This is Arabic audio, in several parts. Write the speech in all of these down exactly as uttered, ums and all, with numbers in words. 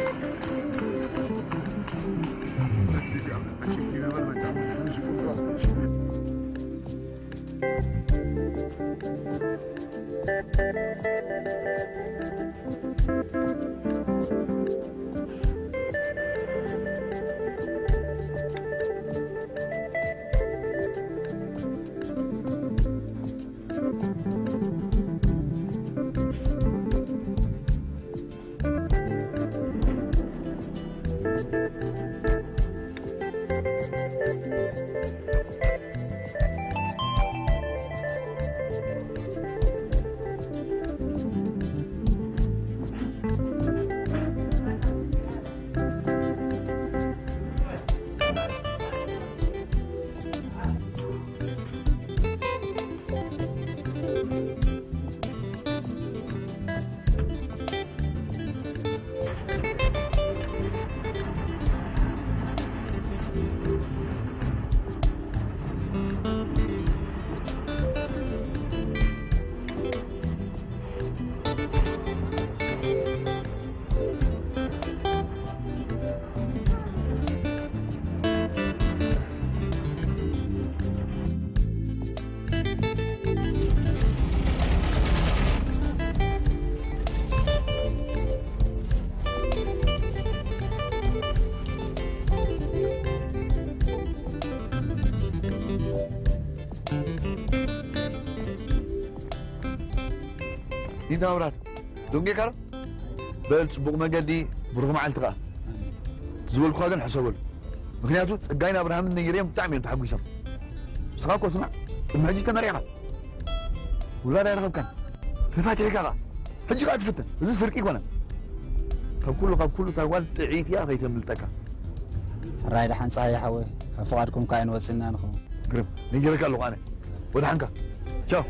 انت مرات دونجي كار بل صبوق مجدي برغم علتقى زول خادن حسول مخنياتو صقاينا ابراهيم النيريم بتعمل تحقيشا سخاكو اسمع ما جيت مريحه ولا لا يرغب كان فاتح كذا حجي قاعد تفتن زي فرقي وانا طب كله طب كله تاوال تعيت يا اخي تملتك الرايد حن صحيح حوي فقدكم كاين وصلنا نخو قرب نيجي لك قالوا انا وده حنكا شوف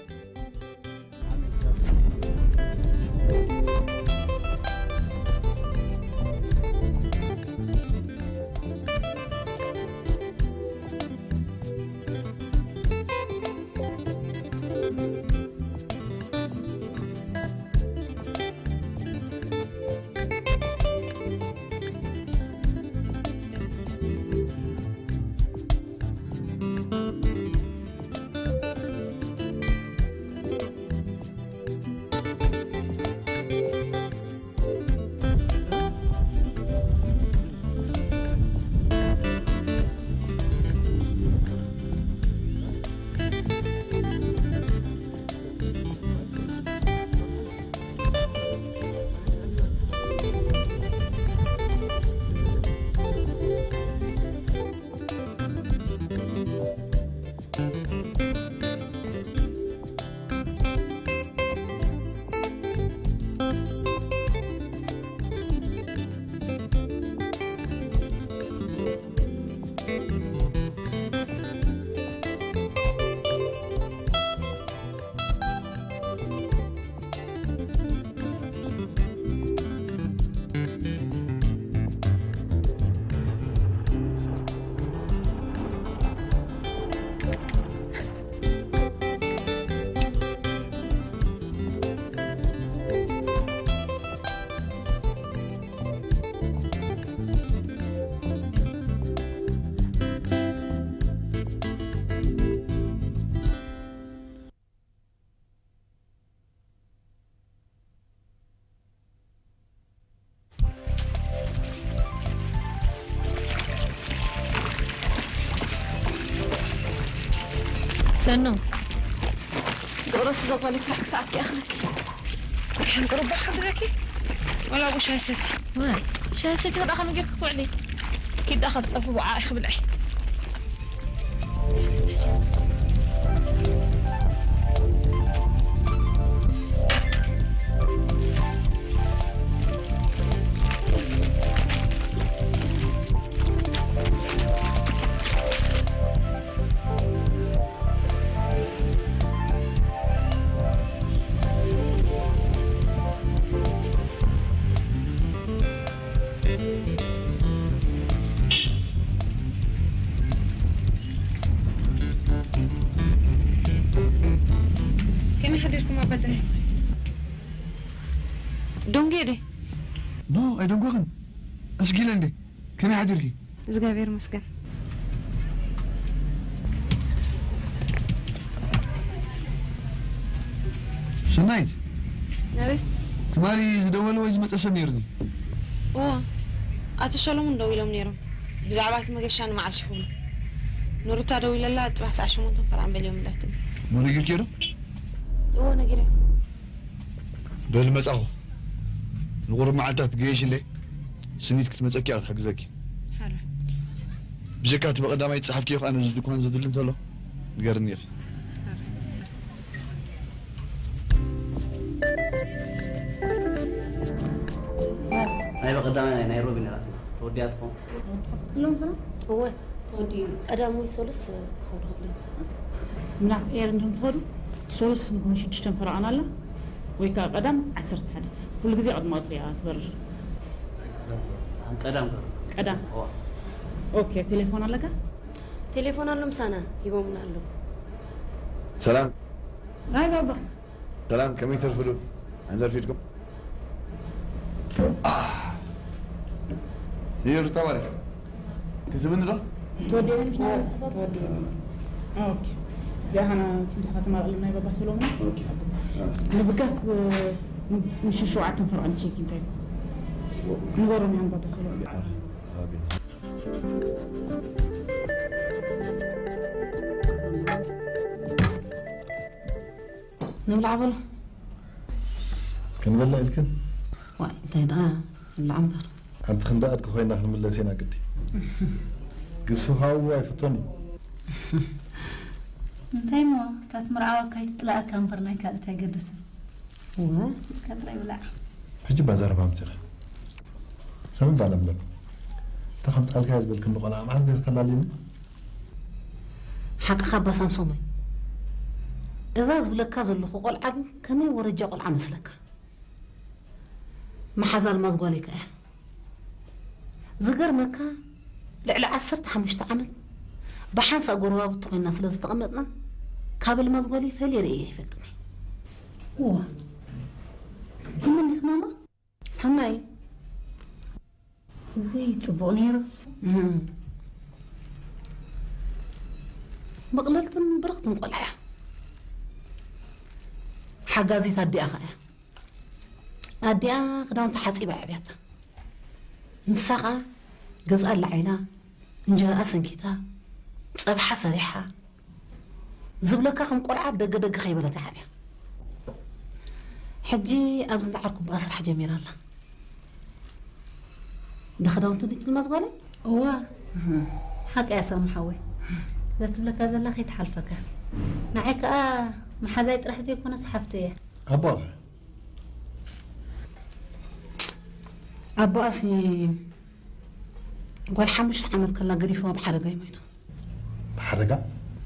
سنو قرص زغالي فرق ساعات يا أخنك الحين قرب حضرتك ولا أبو شاي ستي وين شاي ستي هذا آخر من غير قطوع لي كيد أخذت أبو وعاء بالعي نو أي دون قوغن أسجيل عندي كم يحضركي؟ زغابير مسكن سمعت؟ نبت تمالي زدول ويز متسميرني اوه أتو سولومون دويلهم نيرم بزعبات مقشان مع الشحون نورتا دويل الله تبع ساعة شمونتهم فرعن باليوم اللاتم موريكي كيرو؟ اوه نقرأ دول مسأهو نغرب معلتات جيش اللي سنيت كنت مسأكي أخذ حق زكي حلو بجكات بقدام يتصحف كيف أنا زدك وان زدل انت له نقرني أخي هاي بقدام أنا نيروبي نراتنا تودياتكم لهم سنة؟ هو تودي أدم ويسولس خورهم من ناس إير عندهم تهدو سولس نكون شدشتن فرعنا له ويكا قدم عسرت حدا كل جزء قد ما طريقة تبرر قدام قدم أوكي تليفون لك؟ تليفون لهم سنة يبومنا له سلام هاي بابا سلام كم يترفلوا عند فيتكم آه هي رتوالي كتبنا له تودي وين مش تودي أوكي زي أنا تمسكت ما قلنا بابا سلومنا اوكي نبقاس مش شو عتم فرعن شيء كنتي نقولهم عن بابا سلومنا نلعب له كان ولا الكن وانت دا العنبر عند خندقك خوينا احنا من لسينا قدي قصفو هاو يفطني انتي مو تات مرعاوة كاي تطلع كام برناي كالتا يقدس هو كبلا يبلع حجي بازار بامتر سمن بعلم لك تخم تسألك هاز بالكم نقول ما عزدي اختلالين حق خبا سامسومي إذا زبلك كازو اللي خو قلعب كمي ورجع قلع مثلك ما حزال مزقوليك إيه زقر مكا لعل عسرت حمشت عمل بحنس أقروا بطوي الناس اللي استقمتنا كابل مزقولي فلي رئيه فلتني هو منك ماما سناي وي تبو نيرو بقللت برقت مقلعة حجازي تدي أخايا أدي أخدان تحتي بعبيات نسقى جزء العيلة نجار أسنكيتا صباح صريحة زبلك خم قلعة دق دق خيبلة تعبي حجي أبزن تعركم بأسر حاجة مير الله دخلون تدي المزغلة هو حق يا سامحوي ذات لك هذا لا خيت حلفك نعيك آه ما حزايت راح يكون صحفتي أبا أبا أسي قول حمش عملت كلا قريفة بحرقة يميتو بحرقة؟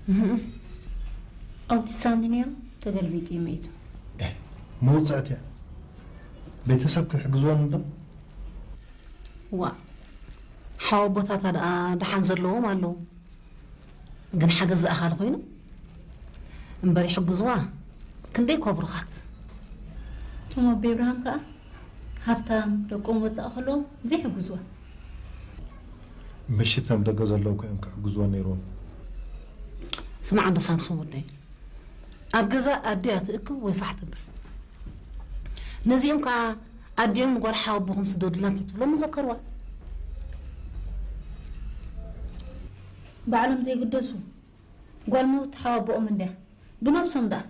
أو تساندي نيرو تقلبيتي يميتو إيه موت ساعتها بيتسب كحجزون ده وا حوبتها هذا دحان زلوا مالو جن حجز أخال خوينه مباري حجزوا كندي كوبرخات توما بإبراهيم كأ هفتام رقم وتأخلهم زي حجزوا مشيتهم دقز الله كأن كحجزون نيرون سمع عنده سامسون ودي أبجزا أديات إكو ويفحت بر نزيم كا أديهم قول حاوبهم سدود لانتي تبلو مذكروا بعلم زي قدسو قول موت حاوبوا من ده بنفسهم ده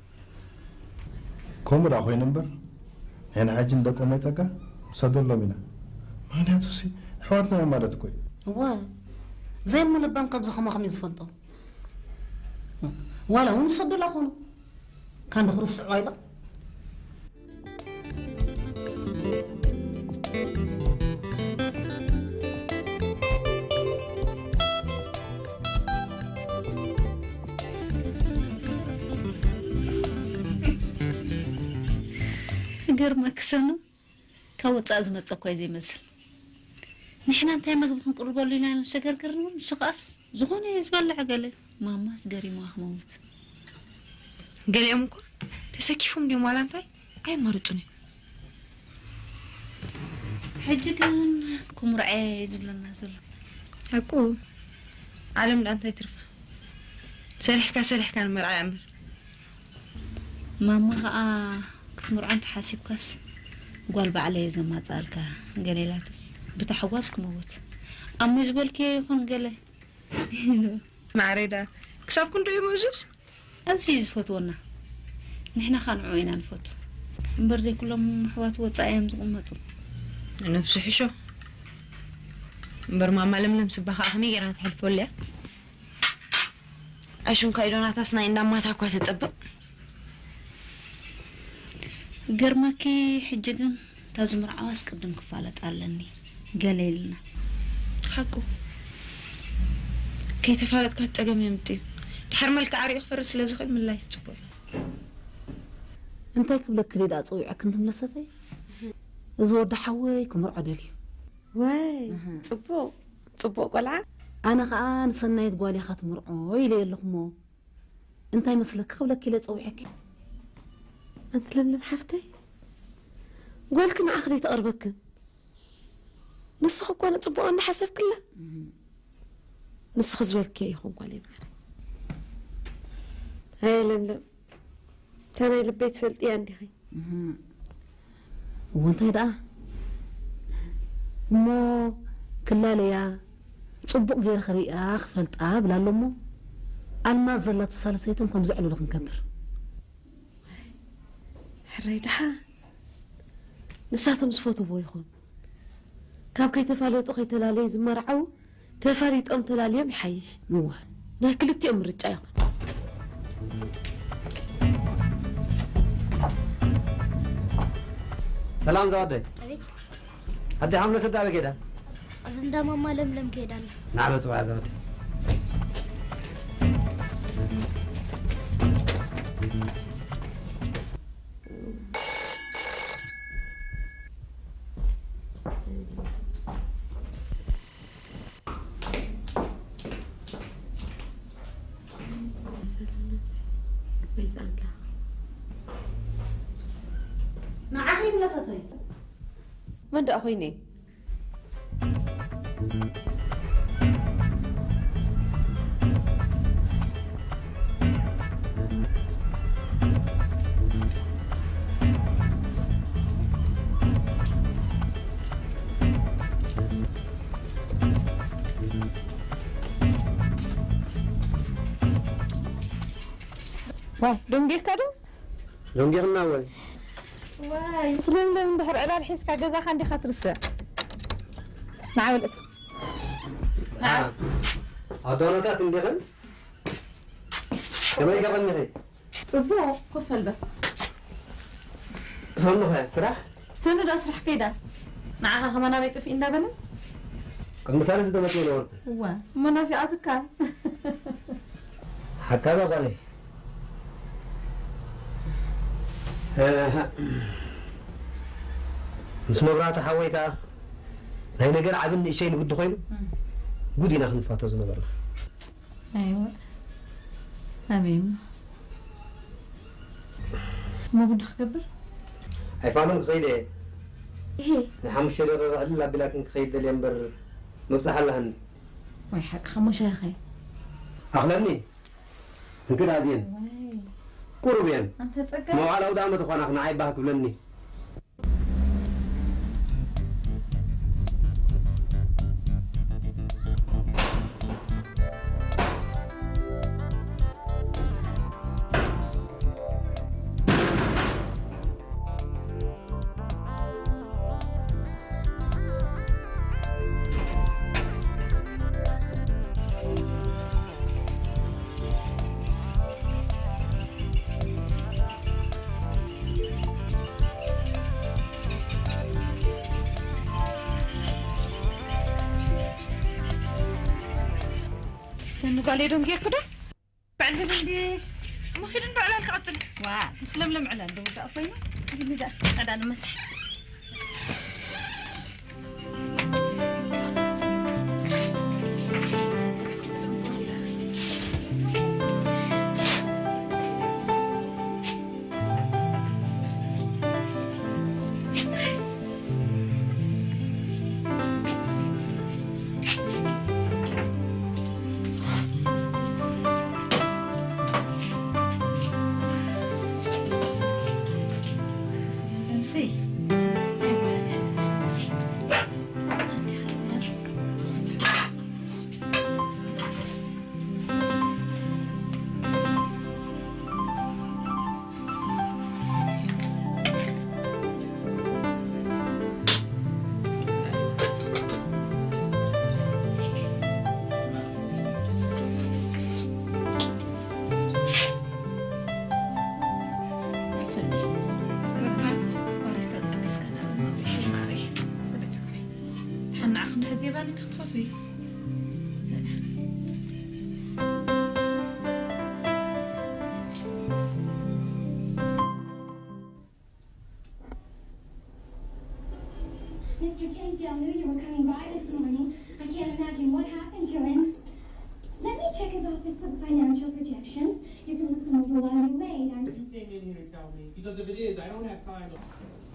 كم راه خوي نمبر أنا حاجة ندق ما يتقى صدق الله منا ما نهتو سي حواتنا يا مالت كوي هو زي ما لبان قبض خما خميس فلتو ولا هون صدق لا خونو كان بخرص عايلة قرمك سنو كوت أزمة سكوي زي مثل نحن انتهي ما قبل نقربوا لنا نشكر كرنون شقاس زغوني يزبال عقله ماما سقري ما خموت قال أمكم تسكيفهم اليوم ولا انتي أي مرتوني حجي كان كم رعي زبلنا زل حكو عالم الأنت يترفع سريح كا سريح كان مرعي عمر ماما آه كمر عند حاسب كاس قال بعلي إذا ما تسألك قليلاتس بتحواسك موت أما يزبل كي يكون قلي مع ريدا كساب كنتو يموزوس أزيز فتونا نحنا خانعوينا الفتو مبردي كلهم حوات وطايم زقمطو نفس حشو مبر ماما لملم سباخه اخمي غير تحلفوا لي اشون كايدونا تاسنا اندا ما تاكو تطبق قرمكي حججن تازمر عواس قدم كفالت علني قليلنا حقو كي تفالت كتقم يمتي دحر ملك عري فرس لزخل من الله يستبر انت كبلك كريدا صويعك انت ملستي زود حوي كمر عدلي واي صبو صبو قلعه انا خان سنيت قالي خات مرعو يلي لكمو انت يمسلك خبلك كي صويعك انت لملم حفتي قولك انا اخري تقربك نسخ كون صبو انا حسب كله نسخ زولك يخون قالي معي هاي لملم تاني لبيت فلتي عندي خي وانت دا مو كلاليا صبق غير خريئه خفلطا بلالمو الما زلاتو سالسيتم كم زعلوا لك نكبر حريدها نساتهم صفوتو بو يخون كاب كي تفالوتو خي تلالي زمرعو تفاريط ام تلاليهم يحيش نوه لا كلتي ام رجع يخون سلام زودي أبيك هدي حمله سدا بكده أبزن دا ماما لملم كيدا نعم سوا زودي نعاخي ملستي من دا اخويني واي دونجيل كادو دونجيل ناوي واي سلم لم دحر على الحيس كا جزا خاندي خاطر الساعه نعاولته نعم هدولك تندغن كما يقبل نهي صبو كفل بس سنو هاي سرح سنو دا اسرح كيدا معها كمان بيت في إندا بنا كم مثال سيدا متين ورد وا منا في عتكا حكا بقالي مس مبرات حويتا هاي نجر عبن شيء نقول دخيل قولي ناخذ فاتو زنبرنا ايوه امين ما بدك تخبر هاي فاهم خيله ايه نحن مش الا بلاكن خيد اليمبر مبصح لهن وي حق خموش يا اخي اخلني انت رازين قربين انت تسقى مو على ودامه تخون اخنا عيبها كلني قال لي دونك كده بعد عندي ما خلينا على الكعتل واه مسلم لم على عنده ودا اخوينا قلني دا قاعد انا مسح حزيباني تخطفت بي Mister Tinsdale knew you were coming by this morning. I can't imagine what happened to him. Let me check his office for the financial projections. You can look them over while you wait. I'm... You came in here to tell me, because if it is, I don't have time to...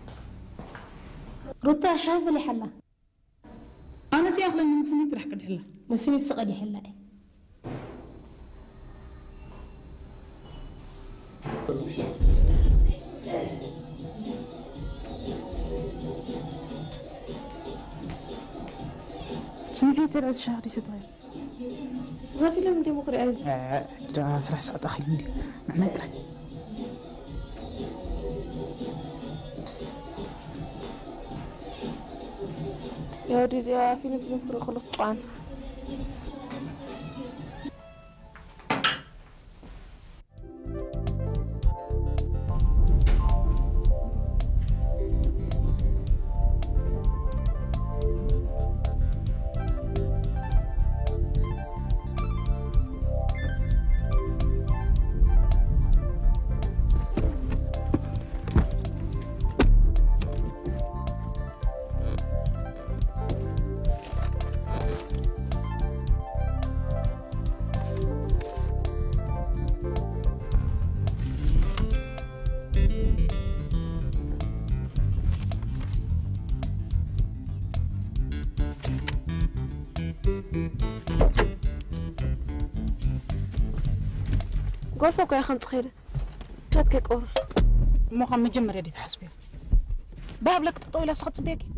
روتا شايفة اللي حلا أنا سي أخلي من سنة رح قد حلا نسيني تسقدي حلا سنتي ترى شهري ستغير زافي لم دي مقرئ آه سرح ساعة أخي ميل معنا ترى يا ودي يا فيلم فيلم كره خلق طعن قول يا خمس خيلة شاتك قور مو خم مجمر يدي تحسبيه باب لك تطوي لا سقط بيكي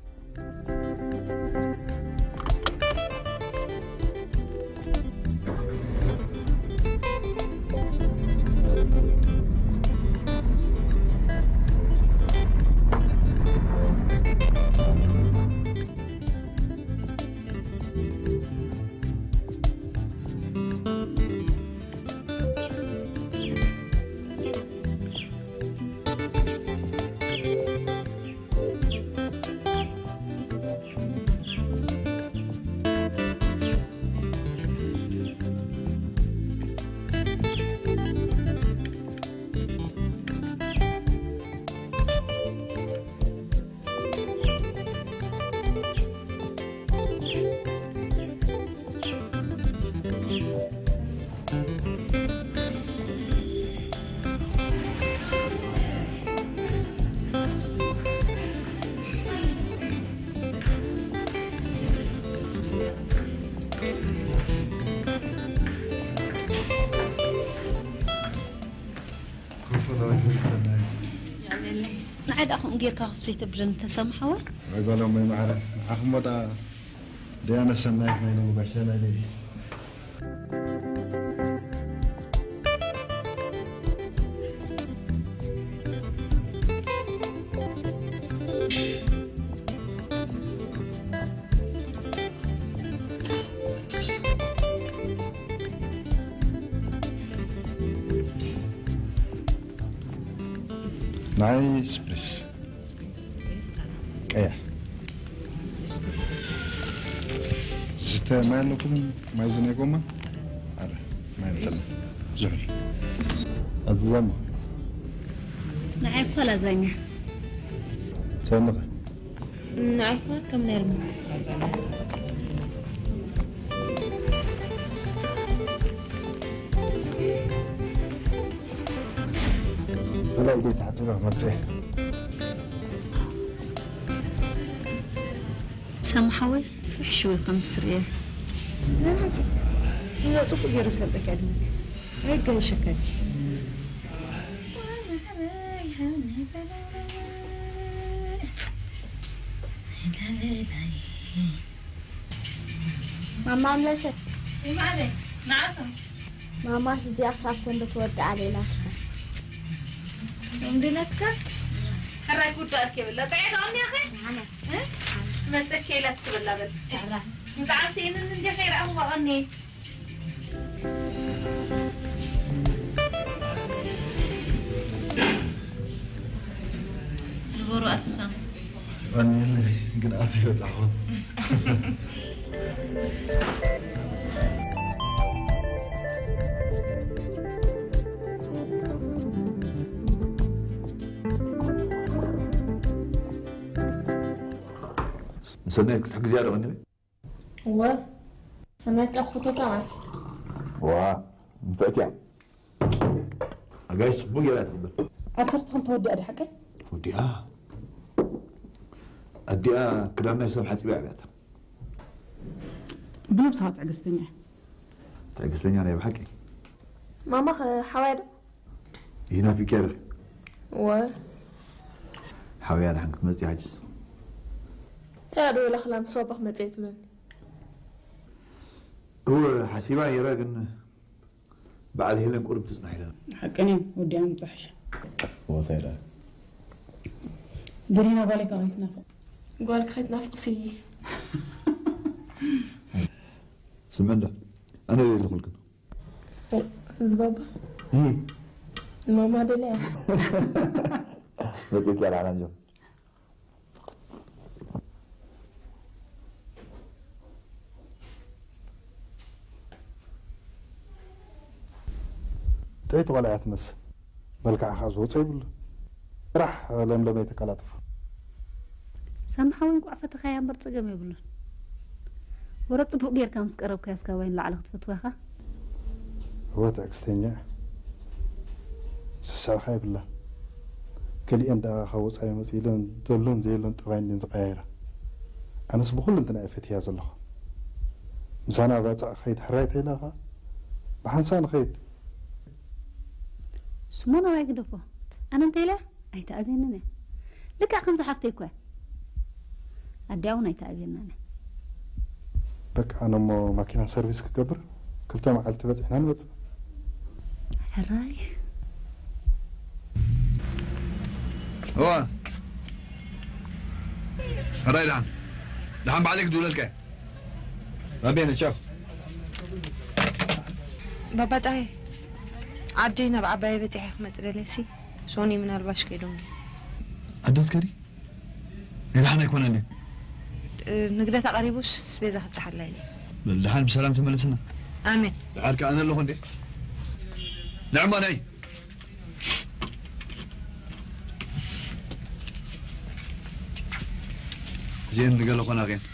نعد أخو نجير كاخو سيت برن تسامحوا أقول لهم ما يعرف أخو مدا ديانا سناك ما ينمو بشنا لي نايس بريس كيا ستا ما لكم ما يزنيكم أرى ما يمتلنا زهر الزم نعرف ولا زينة سمرة نعرف كم نرمز ولا بديت حتروح مرتين سامحوي وحشوي خمس ريال لا تقول يا رسول الله كلمتي هيك قال شكل ماما عملت ايه معلي نعرفها ماما زي أصعب سنة تودع علينا مدينتك حراك ودارك بالله تعال أمي يا أخي نعم ما تسكيلك بالله بل انت عارفين ان عندي خير أبغى أني الغروة أتسام فاني اللي قنا في وتعون سنيك تحق زيادة غني و سنيك أخوته كمان واه مفاتيع أجايش بوجي لا تقبل عصرت خلط ودي أدي حكي ودي آه أدي آه كلامنا يسمى حتى بيع بيعتها بلا بصحات عقستني تعقستني أنا بحكي ماما حوالي هنا في كابر و حوالي حنك مزي عجز تعالوا إلى خلام صوبك متيت من هو حسيبها يراقن بعد هيلن قرب تصنع لنا حقني ودي أنا مصحشة هو تيرا درينا بالك أنا يتنافق قولك خيط نافق سيي سمندا أنا اللي أدخل كده زبابس إيه ماما دي ليه بس يطلع على جنب تيت ولا يتمس ملكع خاز وصيبل راح لم لم يتكلاتف سامحوني قعفة خيا برصقم يبلون ورط بوق غير كامس قرب كاسكا وين لعلق تفتوخه هو تاكستنيا سسا خايب الله كلي اندا خوص اي مسيلن دولون زيلن طبعين دين زقايره انا سبخل انت نافت يا زلخ مسانا باص خيد حريت لها بحنسان خيد سمونا واي قدفو انا انت لا اي تابينني لك خمسه حفتي كوي اداونا يتابينني بك انا مو ماكينه سيرفيس كقبر كلتا ما قلت بس احنا نبص حراي هو حراي دعم دعم بعدك دولك ربينا شاف بابا تعي عدينا بعباية بتاعي خمت ريليسي سوني من الباش كيدوني عدت كري يلحنا يكون عندي نقدر تقريبوش سبيزة حتى حلالي لحال بسلام تملسنا آمين لحال كأنا اللي هندي نعم أنا زين اللي قالوا قناة غين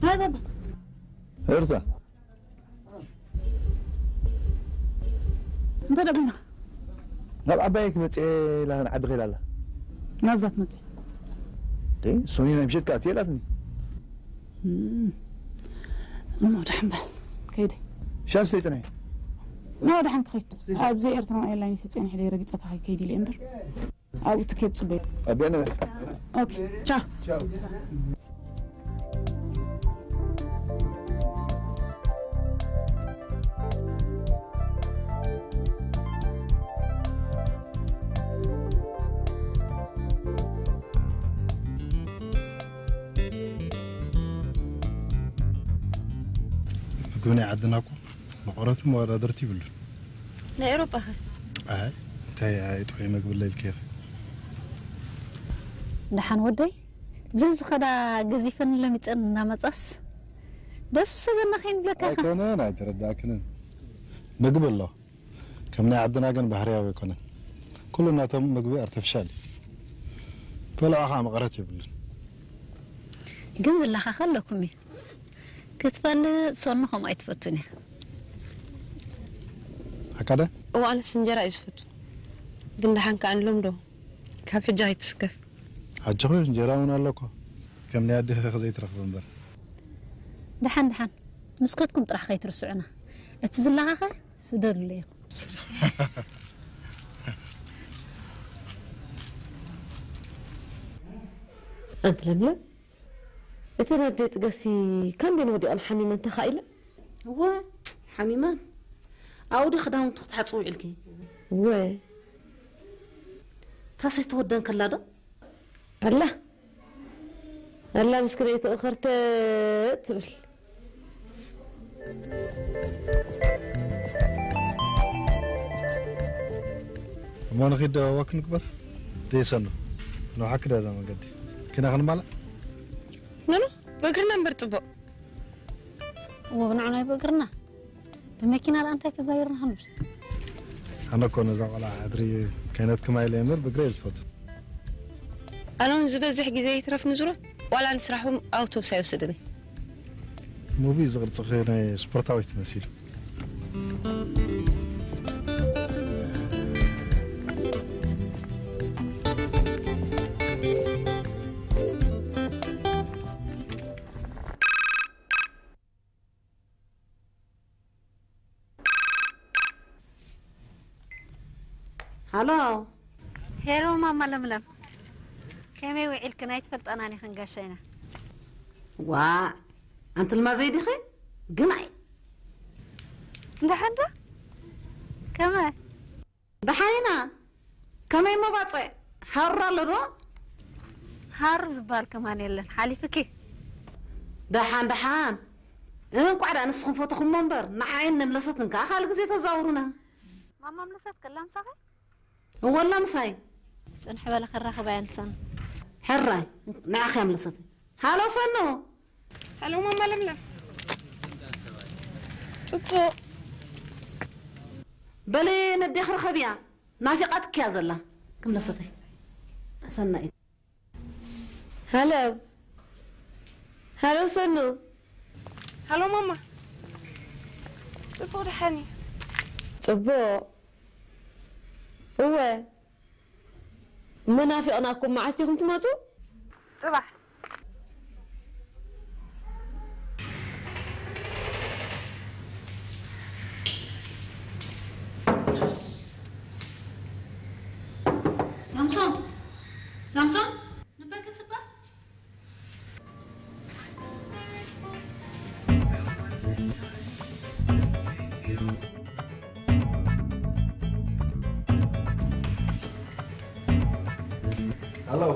هاي بابا ارتا انت دبنا نبع بايك متي لا نعد غير لا نازت متي دي سوني مشيت كاتي لاتني امم مو دحمبا كيدي شان سيتني ما دحن خيت اب زي ارتنا ايلاين سيتني حلي رقصه كاي كيدي لامبر او تكيت صبي ابي انا اوكي تشاو تشاو كوني عدناكو مقراتم ولا درتي بلو لا اوروبا اي تاي اي توي مقبل الليل كيف دحان ودي زز خدا غزيفن لميطن مصاص دس سغنا خين بلكا كنا انا ترداكن مقبل الله كمنا عدنا كن بحرياوي يكون كلنا تم مقبي ارتفشال فلا اخا مقراتي بلو ግን ዝላኻ ከለኩም ክትፈል ሶንኹም ኣይትፈቱን هكذا وانا سنجرا يزفت ግን دحان كأنلم دو كاب حجا يتسكف عجخو انجراون ኣለኮ كمنا يده خزي ترخب انبر دحان دحان مسكتكم طرح خيترسعنا اتزلاخه سددوا لي انت لملا اتنا بديت قسي كم بين ودي الحميمه انت خايله هو حميمان اودي خدام تحصوي علكي و تاسي تودن كلادا الله الله مسكري تاخرت تبل ما نخيد وقت نكبر ديسانو لو حكدا زعما قدي كنا خنمالا نو بقرنا نبرطبو وبنعنا بقرنا بماكينه انت تزايرنا هنبر انا كنا زعما ادري كانت كما الامر بجريز فوت انا زبزح غزي يترف نزرو ولا نسرحهم اوتوبس يوسدني مو بي زغر صغيره سبورتاوي تمثيل هالو هيرو ماما لملم كمي وعيلك نايت فلطاناني خنقاشينا وا انت المازيدي خي قنعي دحان ده كما دحاينا كمي ما باصي حرا لدو هار زبال كمان يلن حالفكي دحان دحان ان قعد انسخن فوتكم منبر نعين نملستن كا خالك زي تزاورنا ماما ملست كلام صحيح والله مساي صنح بلا خراخه بينسن حراي نعخي ملستي هالو سنو هلو ماما لملم صبو بلي ندي خرخه بيا نافقتك يا زلا كم لستي سناي هلو هلو سنو هلو ماما صبو دحاني صبو هو منافق انا اكون معاتيكم تماتو صباح سامسون سامسون نبقى سبا هلو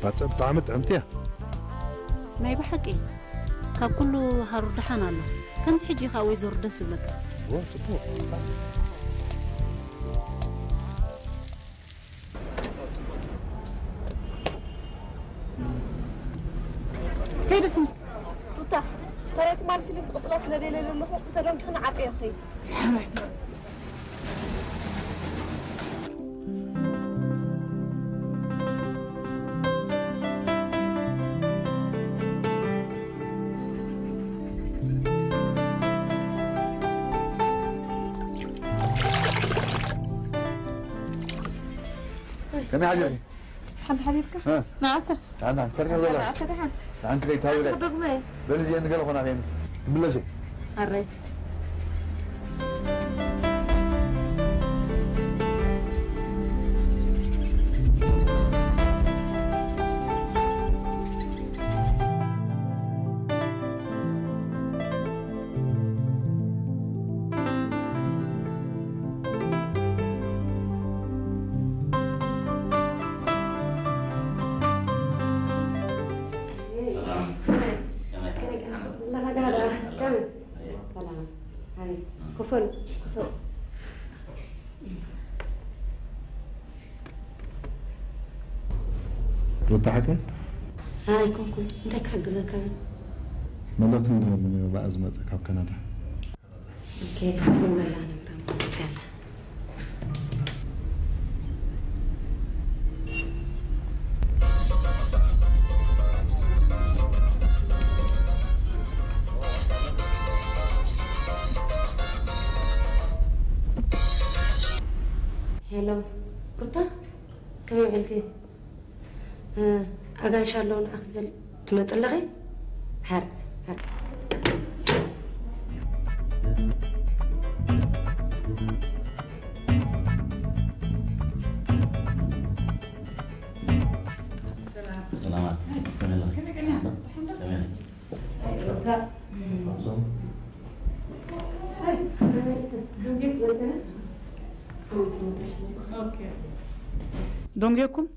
باتسب طعمت عمتيها ما يبحق إيه كاب كله هرد حنا له كم حجي خاوي زور دس لك هو تبوك كيف اسمك؟ روتا ترى ما عرفت لك اطلع سلدي ليلة له انت دونك خنا عطي يا اخي كم عجبني؟ حب حبيبك؟ ها نعسة تعال نعم سرقة ولا نعسة دحين تعال كذا يتاوي لك بقمة بلزي عندك قلب أنا غيمك بلزي الري كفل كفل روتا حكي؟ هاي كون كون انت كحجزك ملت من بأزمة كاب كندا اوكي كون لا انا برام هلو روتا كم يعملتي؟ آه أجا إن شاء الله نأخذ تمثل لغي؟ هر هر سلامات كمل كمل روتا هاي اوكي دونجيكم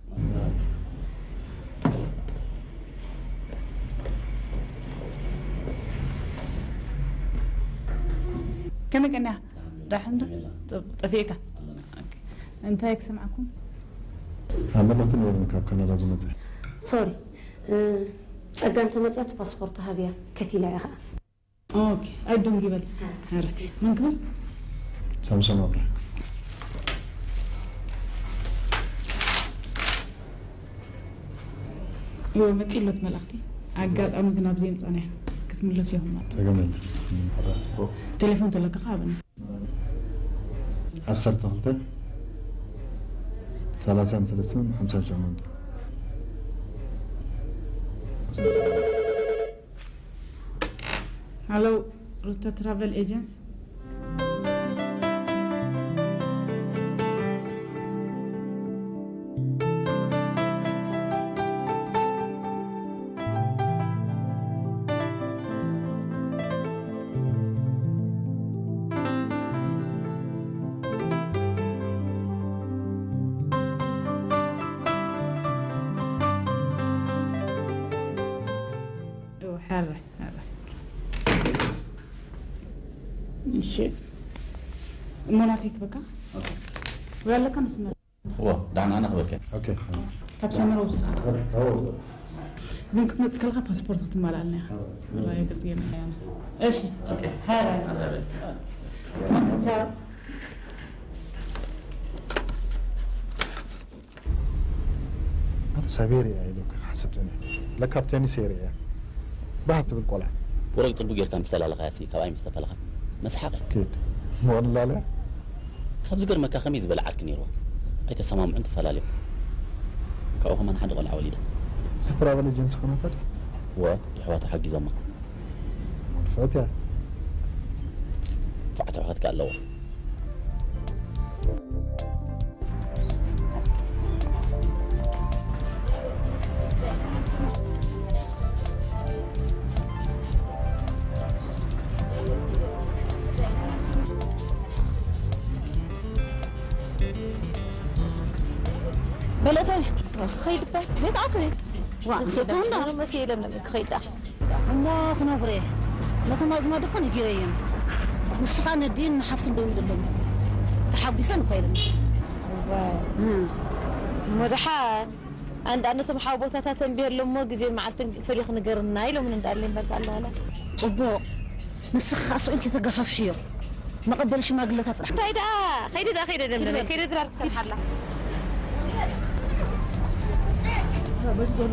كم كنا راح عنده طفيقة اوكي انت هيك سمعكم ملت من كاب كندا زمت سوري ጸጋን ተመጽያት ፓስፖርት ሀቢያ ከፊላ ያኻ اوكي ادون جبل هر من كم سامسونج أبرا يو متيلوت ملختي أجاد أنا كنا بزين صانع كتمل له سيهم مات تجمل تليفون تلقى خابنا عشرة ثلاثة ثلاثة ثلاثة خمسة جمانت هلو روتا ترافل ايجنس حرة حرة ماشي مناطق بكا ولا كم اسمه هو دعنا أنا أخبرك أوكي حبس أنا روز ممكن نتكلم باسبورت تمال علينا والله يجزينا يعني إيش أوكي حرة هذا أنا سابيريا لو حسبتني لا كابتني سيريا بعت بالقلع ورق طبق يركب مستلا لغاسي كواي مستفلا مسحق كيد والله لا خبز قر مكا خميس بلعك نيرو أي تسمام عند فلالي كأوهم من حد ولا وليده سترافل جنس خنافر و يحوات حق زمان فاتيا فعت وقت قال له بلاتوني خيد با زيت عطوي وانسيتون انا مسي لم لم خيدا الله خنغري لا تمازما دكون يجريم مسخان الدين حفت ندوي لهم تحبسن كويلن امم مدحا عند أنا تمحاو بوتاتا تنبيه لمو جزير معلتن فريق نقرنا يلو من ندالين بقى لا لا صبوق نسخ أسئل كي تقفف حيو ما قبلش ما قلت تطرح خيدا خيدا خيدا دمدم خيدا درار تسمح الله بس دول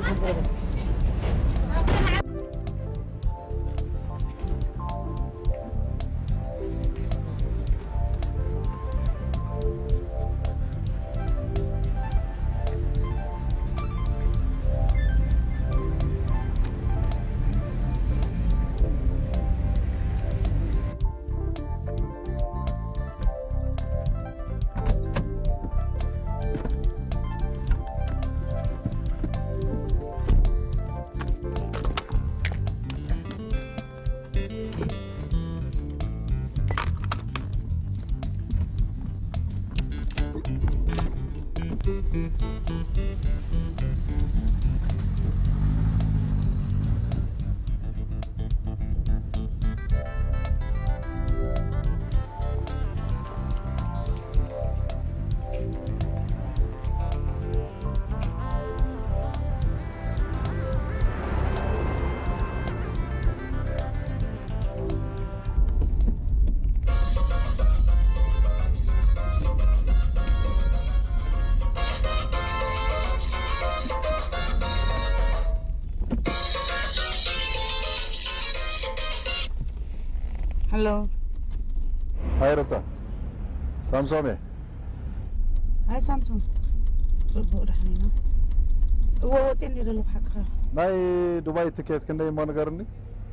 هلو هاي رتا سامسوني هاي سامسون صبوا رحنينا هو وطيني للو حق ناي دبي تيكيت كندي ما نغرني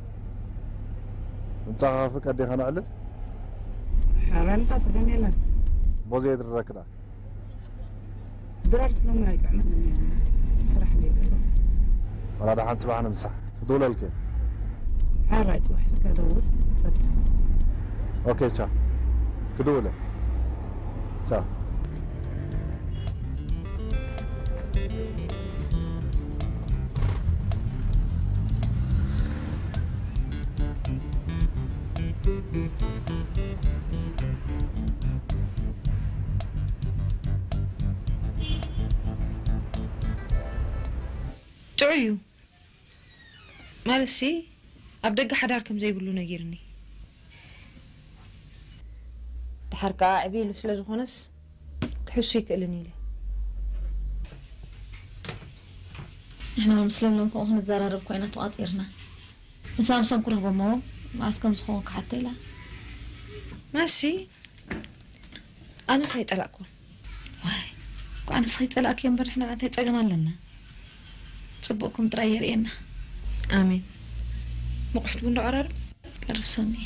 انت خافك قد خنا علل حرام تاتغني لك بوزي دركدا درار سلام لا يقعنا سرح لي زلو ولا حنت معنا مسح دوللك حرايت وحس كدور فت اوكي تشا كدوله تشا تعيو مالسي أبدأ حداركم زي بلونا جيرني تحركا عبيلو سلازو خونس كحسو يكألني لي احنا مسلم لكم اخنا الزرارب كوينة تواطيرنا نسام سام كره بمو ماسكم سخونك حتى لا ماشي أنا سايت ألاكم واي أنا سايت ألاك ينبر احنا قاعد نتقمن لنا صبوكم تريرينا آمين مقحت بندو عرار قرب سوني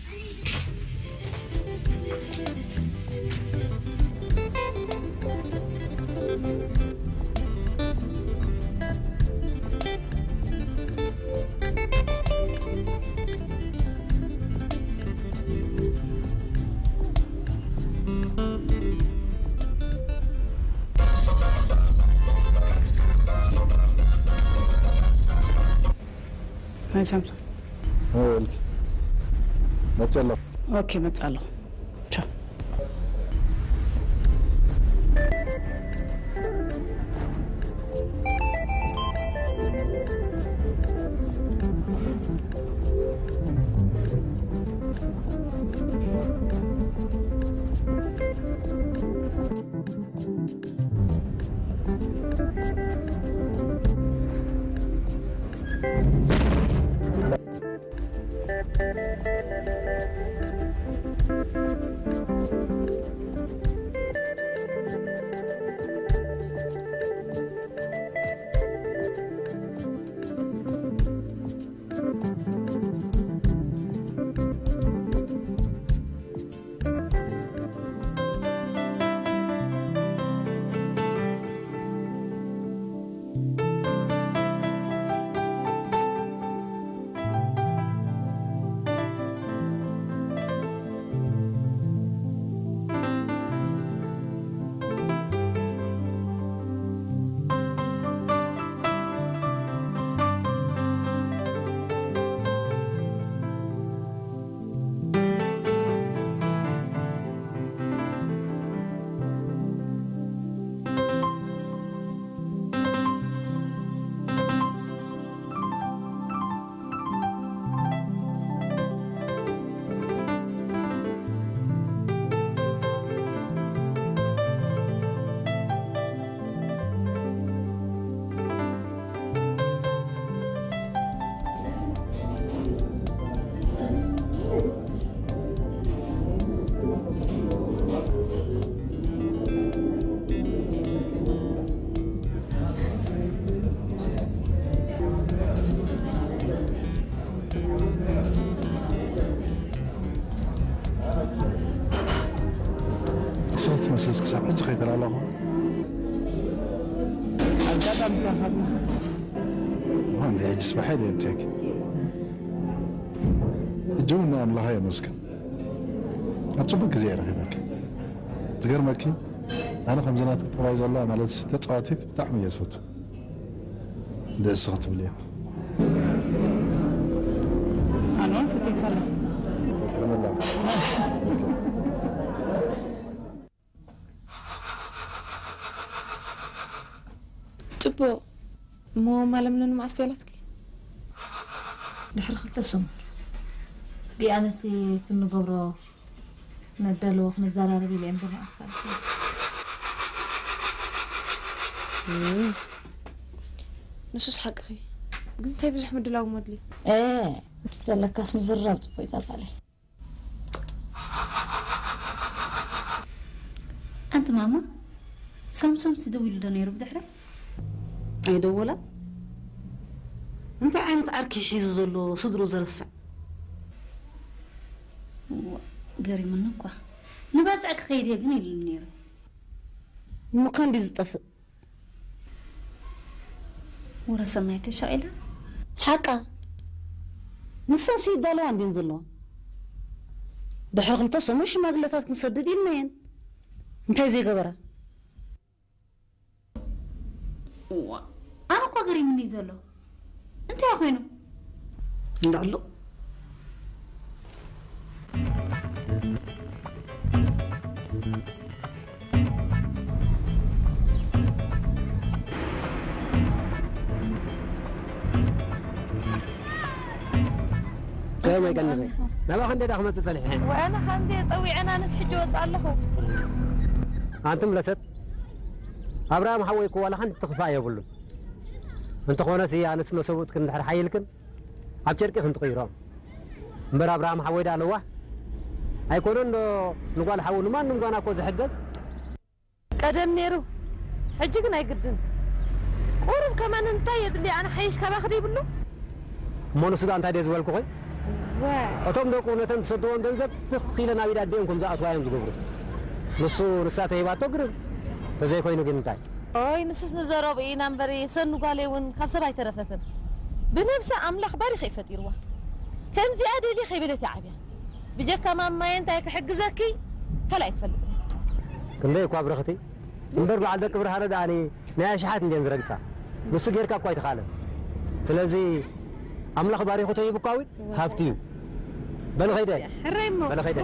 هاي سامسون هولك ما تسلف اوكي ما تسالو تشا تمسس كسب حج خيتر الله أجدام تهرنا وان ده يجلس بحالي انتك جونا الله هاي مسكن أتصبك زيارة هناك تقدر ماكي أنا خمسينات كنت رايز الله على ستة صوتيت بتعمل يزبط ده الصوت بليه أنا فتي كلا سلام الله تبو مو مالمن مع استيلاتك دحر خلت سمر دي أنا سي تنو قبرو ندلو نزارة ربي لين بما أسفل نصوص حقي قلت هاي بزح مدلاو مدلي ايه زلك اسم الزراب تبوي علي أنت ماما سامسونج تدوي له دنيرو بدحرة أي دولة أنت عين تعركي حيز له صدره زرسع قري منك وا نبازعك خيدي قني للنيرو المكان دي زطفئ ورا سمعت شائلة حقا نسان سيد دالو عندين زلوا دحر خلتصو مش مغلطات نسدد يلنين انتي زي قبرة أنا كوا قري مني زلو انت يا أخوينو ندعلو سلام عليكم. نبغى خندي داخل تصلحين. وأنا خندي أسوي أنا نسحج وأتألهو. أنتم لست. أبراهيم حويك ولا خند تخفى يقولون. أنت خونا سي أنا سنو سويت كن دحر حيلكن. أبشرك خند تغيرهم. مبر أبراهيم حوي ده لوح. هيكونون نقول حول ما نقول أنا كوز حجز. قدم نيرو. حجكنا يقدن. قرب كمان أنت يدلي أنا حيش كما خدي بلو. مونو سودان تادي زوال كوي. أتوم دوكو نتن صدوان دنزب خيلنا بيدا ديم كم زات وايم زغبرو نسو نسات هيبا تقرب تزاي كوي نجين تاي أي نسس نزارو بي نمبري سن قالي ون خمسة باي ترفتن بنفس أملاح باري خيفة يروح كم زيادة لي خيبلتي عابية بيجي كمان ما ينتهي كحق زكي كلا يتفلت كندي كوا برختي نمبر بعد ذاك برهارة داني ناش حات نجين زرقسا نسو غير كا كوي تخالف سلازي أملاح باري خطو يبقاوي هافتيو بلو خيدة حريمو بلو خيدة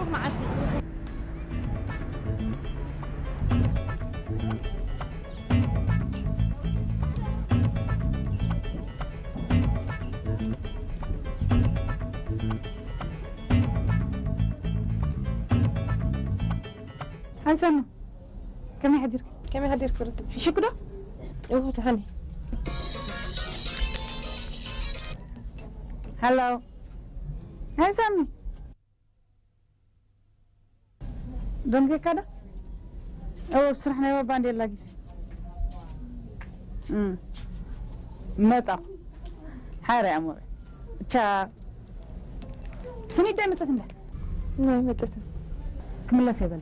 هاي سنة كم يحديرك؟ كم يحديرك فرت؟ شو كده؟ اوه تهاني هلو هاي سامي دونك كده؟ أو بصراحة أنا باندي لاقيس. أمم. متى؟ حارة يا أمور. تشا. سني ده متى تنده؟ ما متى تنده؟ كمل سيبلي.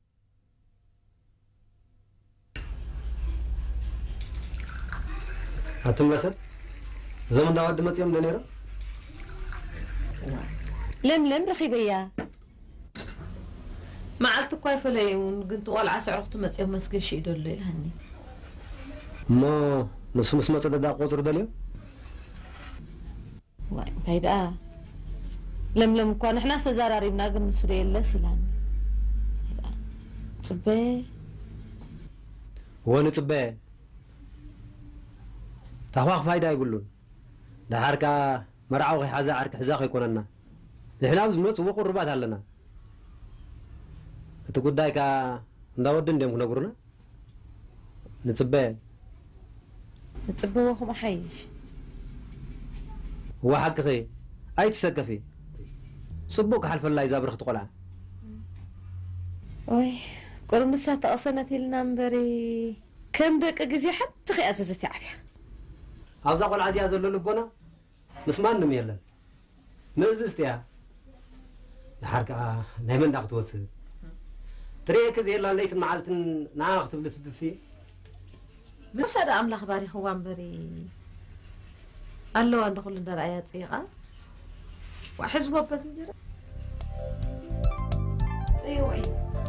أنتم لسه؟ زمن داود دمس يوم دنيرة؟ لم لم رخيبيا ما عرفت كيف ليون قلت قال عسى عرفت ما تيوم مسك شيء دول لي هني ما نص مس مس ده قصر دليل واي تيدا لم لم كون احنا استزاراري بناقل نسوري الله سيلان صبي وين صبي تهواخ فايدة يقولون ده حركة مرعو غي حزا حركة حزاق يكوننا نحن بس موت وقر ربات هلنا تقول دايكا نداودن ديم كنا قرنا نصبي نصبي واخو ما حيش هو حق خي اي تسكفي صبوك حلف الله اذا برخت قلع اوي قرم مسات اصنت لنا مبري كم دقيقة جزي حتى خي اززت عافيه أوزا قول عزيز زلوا لبنا مسمان نميلن نزست يا الحركة نايمن داخت وسد تريك زي لا ليت معلت ناخذ بلتدفي نفس هذا أملاخ باري خوان بري قالوا عند كل دار آيات صيغة وحزبوا بسنجرة أيوة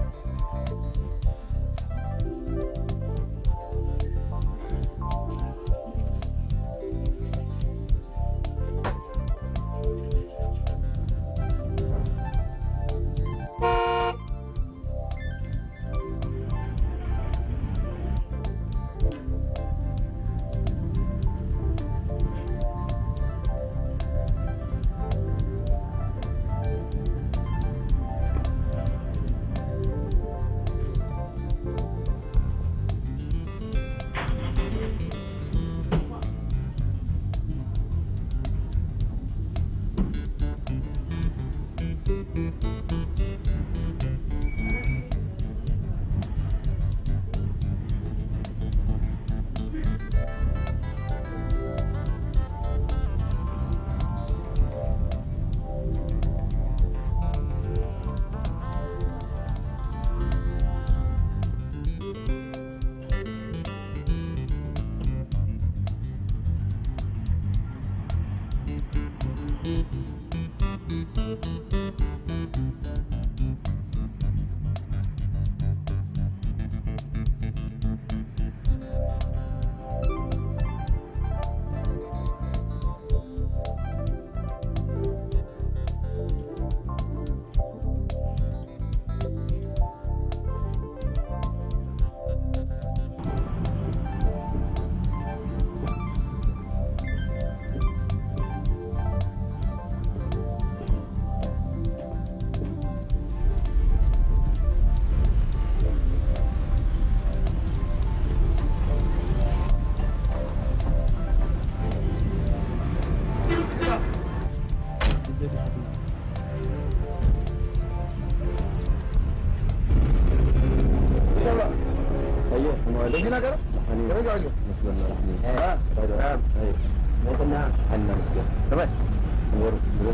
لقينا كده؟ رجع رجع مسلمنا رحمين ها تمام ايوه ما كنا حنا مسكين تمام نور نور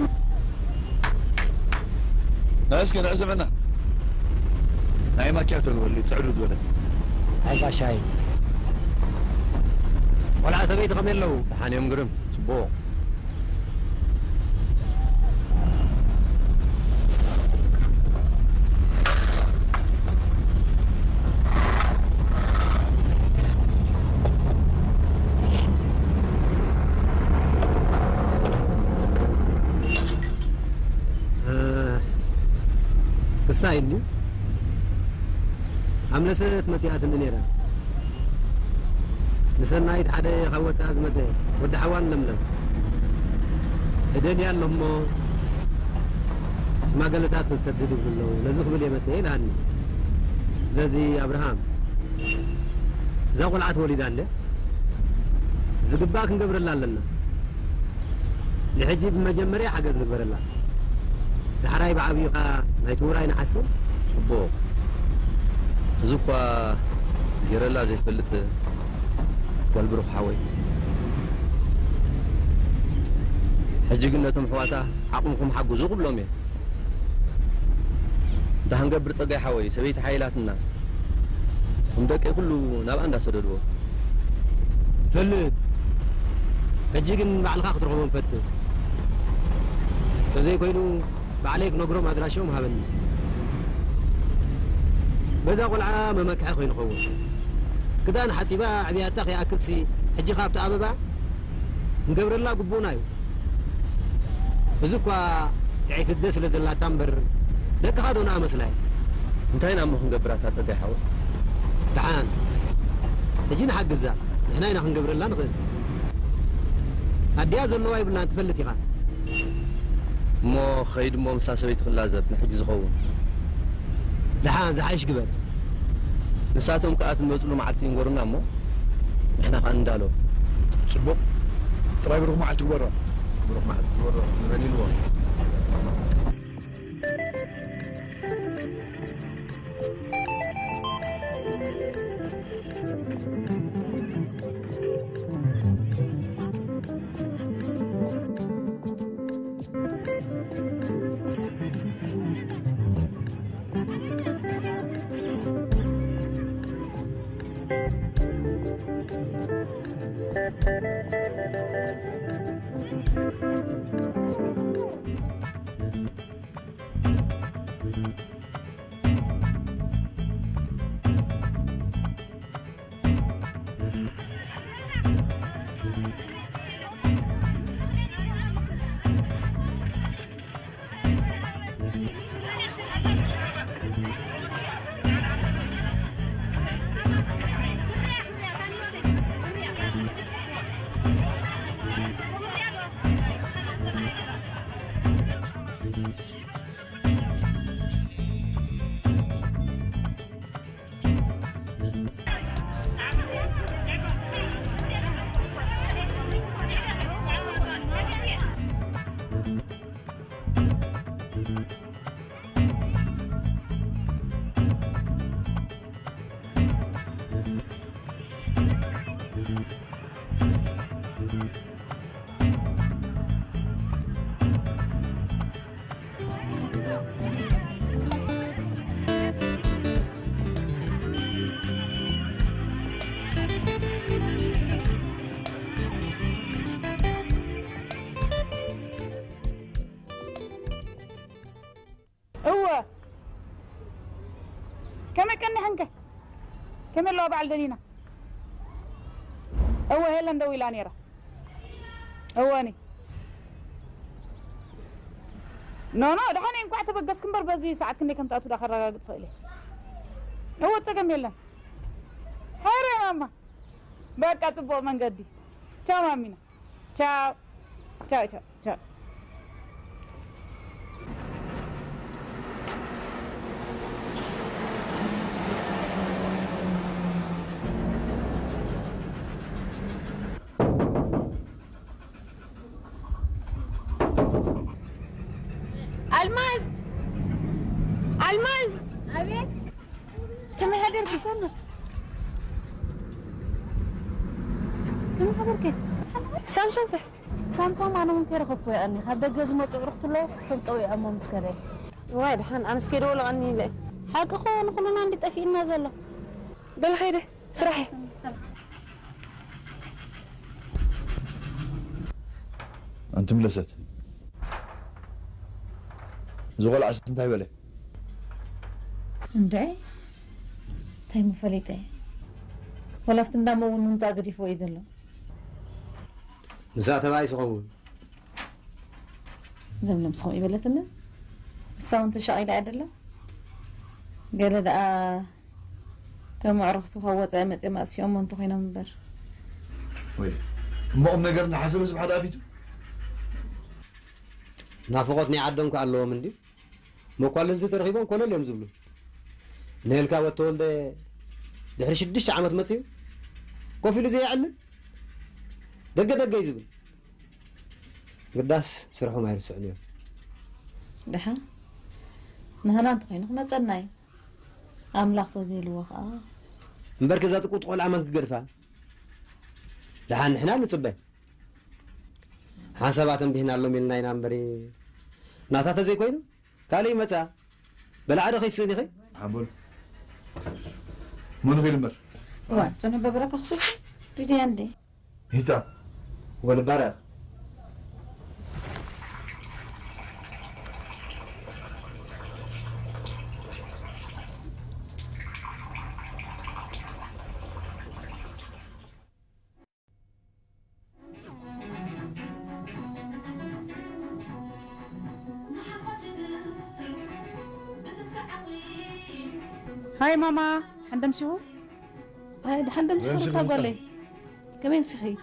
ناس كده عزم انا هاي ما كاتو اللي تسعروا ولد هاي شاي ولا عسبيت غمير له حاني يوم قرم صبوع كستايني عملسة مسيحة النيرة نسنايت حدا خوات أزمته ود حوان لملم هدين يالهم ما قالتات نسددوا بالله لازم بلي مسيح هاني لذي أبراهام زاقول عت وليدان له زقباك نقبر الله لنا لحجي بمجمرية حاجة نقبر الله الحراي بعبيقة نايتوراي نحسن صبوق زوكا جيرلا زي فلت والبروح حوي حجي قلناتهم حواتا حقمكم حقو زوق بلومي ده هنقبر تصقاي حوي سبيت حيلاتنا ومدك كله نابع عندها سددو فلت حجي قلن مع الخاخ ترغبون فتر زي كوينو بعليك نقرو ما ادراشهم هابني بزا قلعه ما مكحه خوين خو كدا انا حسيبا عبيات اخي اكسي حجي خابت اببا نقبر الله قبونايو بزكوا تعيث الدس لزلا تنبر لك هادونا مسلاي انتين عم نقبراتها تدي حول تعال تجينا حق الزا هنا هنا نقبر الله نخذ ادياز النواي بالله تفلت يقال مو خيد مو مساسبيت خلازب نحج زخون لحان زعيش قبل نساتهم كأت الموصلو معتين قرنا مو احنا قندالو صبوق ترى بروح معك برا بروح معك برا نراني الوان هو كم كني هنك كم اللي بعد دنينا هو هلا ندوي لانيرا هواني نو نو دحاني انكو اعتبقس كمبر بزي ساعات كني كم تاتو داخل رقاقط صيلي هو تسقم يلا هاري ماما بقى تبو من قدي تشاو مامينا تشاو تشاو تشاو تشاو الماز الماز أبي كم هدرك سنة كم هدرك سامسونج سامسونج أنا ممكن أخذ يعني هذا جزء ما تعرفت له سمعوا يا عمو مسكري وايد حن أنا سكير ولا عني لا حق أخوه نقول عندي تأفيل نازل بالخير سرحي أنت ملست زغل عشان انتهي بلي اندعي تاي مفليتي ولا فتم دامو نمزا قدي فوق يدلو مساء تبعي سقوم لم نمسخو يبلتنا الساونت شايله عدله قال دا تم عرفتو فوت عمت ما في يوم انت خينا منبر ويلي ما ام نقرنا حسب اسم حدا افيتو نافقتني عدنك على من دي مو قال انت ترغيبون كل اليوم زبلو نيلكا وتولد دحر شدش عامت مصيو كوفي لزي يعلم دق دق يزبل قداس سرحوا ما يرسع اليوم دحا نهلا انت خينا ما تصناي املاح تزي الوخا مبركزات تقوط قول عمل قرفا لحن نحنا نتصبي حسابات بهنا لهم يلنا ينامبري ناتا زي كوينو كالي متى بلا عاد خي سيني خي حبول من غير مر وا توني ببرك خصك ريدي عندي هيتا والبرر هاي ماما حندم شو؟ هاي ده حندم شو تقول لي كم يمسخي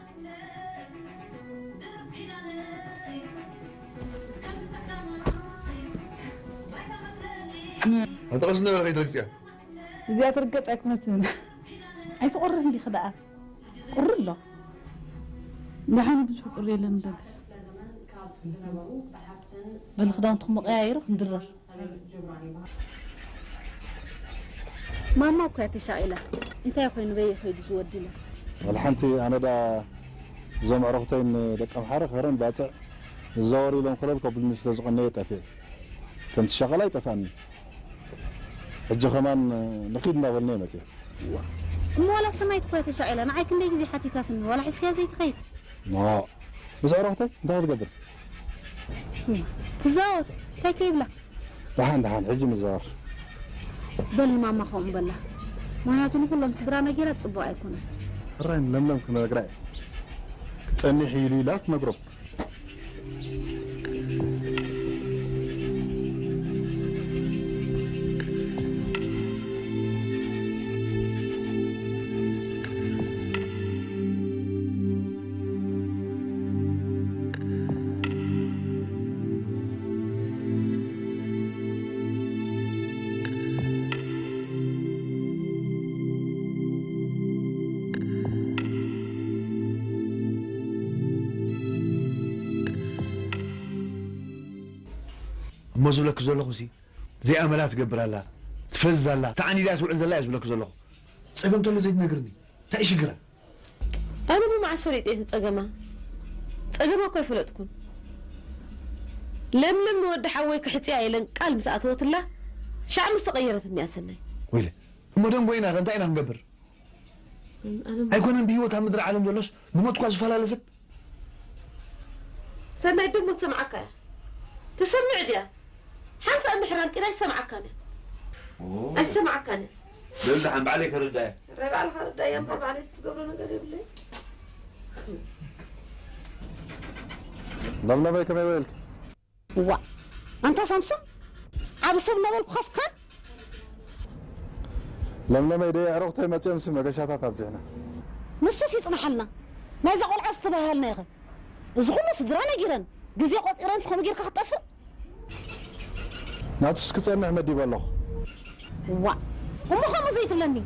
انت قصنا ولا غير رجع زيادة رقت عكمتنا اي تقر عندي خدعه قر له دحاني بزح قري لنا بقس بالخدان تخم غاير ندرر ماما كانت شايله انت يا خوين بي خيد زودي له والحنتي انا دا زوم عرفتين دق امحاره خرن باصع زوري لهم كلل قبل مش لزقنيه طفي كنت شغله يطفاني حج كمان نقيدنا ولنا متى مو ولا سمعت كانت شايله معك اللي زي حتيتات ولا حس زي تخيل ما بس عرفتي انت تقدر تزور تكيب له دحان دحان حج مزار بل ماما خوم بلا معناته كلهم سدرا نجيرة صبوا يكونوا الرين لم لم كنا نقرأ كتسني حيلي لا تنقرب እሞ ዝብለክ ዘለኹ ሲ ዘይኣመላ ትገብር ኣላ ትፈዝ ኣላ ተዓኒ ዳ ትውዕል ዘላ እየ ዝብለክ ዘለኹ ፀገም ተሎ ዘይትነግርኒ እንታይ እዩ ሽግራ ኣነ ብመዓስ ፈሊጥ እየ ፀገማ ፀገማ እኮ ኣይፈለጥኩን ለምለም ንወዲ ሓወይ ክሕፅያ ኢለን ቃል ምስ ኣተወትላ ሻዕ ምስ ተቐየረትኒ እያ ሰናይ ወይለ እሞ ደንጎ ኢና ከ እንታይ ኢና ክንገብር ኣይኮነን ብሂወት ኣብ ምድሪ ዓለም ዘሎስ ብሞት እኳ ዝፈላለ ሰብ ሰናይ ደሞ ትሰምዓካ እያ تسمع ديا حاسة أن حرام كده يسمعك أنا أي سمعك أنا دلنا عم بعليك هالرداية ربع على هالرداية ما بعليك قبلنا قريب لي لما بيك ما يقولك وا أنت سامسون عبسب نبلك خاص كان لما ما يدي عرقت ما تمسم ما قشاتها تابزينا مسس يصنحلنا ما يزقول عصت بهالنا يا أخي زخون صدرانا جيران جزي قط إيران سخون جير كخطفه ناتش كسر محمد دي بالله وا هم هم زيت بلني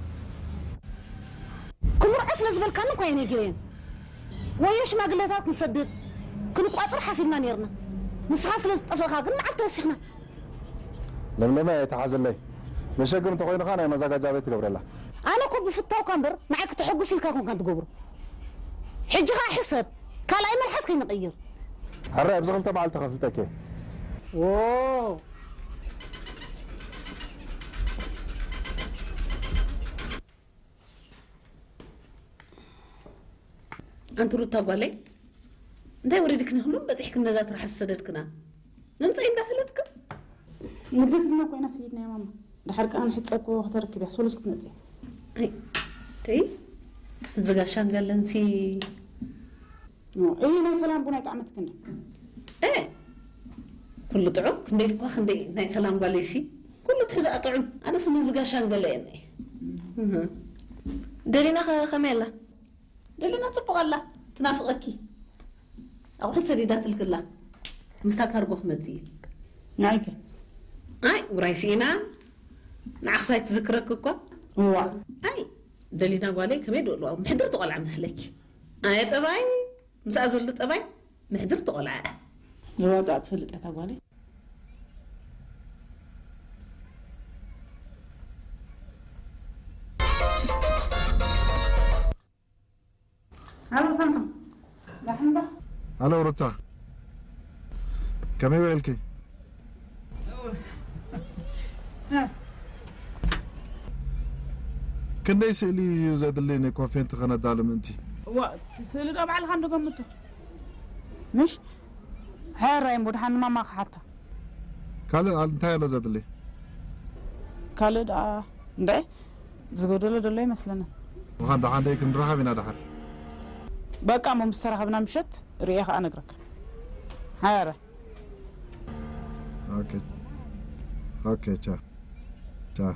كل رأس لازم كانوا كوين يجرين ويش ما قلتات نسدد كل قاطر حاسبنا نيرنا نسحاس لازطفخا قلنا عاد توسخنا لما ما يتحازل لي زشقر انت خوين خانه مزاج جابت قبر الله انا كنت بفتاو كامبر معك تحقوا سلكاكم كانت تقبروا حجها حسب قال اي ملحس كي نغير هرب زغل تبع التخفلتك اوه أنت روتا قالي أنت وريدك نهلم بس إحكي النزات راح السددكنا نمسي إنت فلتك نقدر لنا كوينا سيدنا يا ماما ده حرك أنا حيت سأكو وهترك بيح سولس كنت نتزي أي تي زجاشان قال لنسي إيه ناي سلام بنا يتعمد كنا إيه كل طعم كندي تقول خندي ناي سلام قال لي سي كل تحزق طعم أنا اسمي زجاشان قال لي إني دلينا خميلة دلنا تبغى الله تنافقكي أو حتى سديدات الكلا مستكار قخ مزي نعيك أي ورايسينا نعخساي تذكرك كوا هو أي دلينا قالي كم يدولوا محضر تقول عم مسلك أنا تبعي مسأزول تبعي محضر تقول عا لو جات فلت أتقولي هلو سامسون لحن بقى الو روتا كم يقولك كنا يسألي زاد اللي كوافين تغنى دالم انتي وقت تسألي ربع الخندق قمته مش حيرة يمود حن ماما حتى قال انتهى له زاد اللي قال دا ده زغدل دله مثلا وهذا عندي كن روح بينا دحر بقى مو مسترخبنا مشت ريح انقرك حيرة اوكي اوكي تشا تشا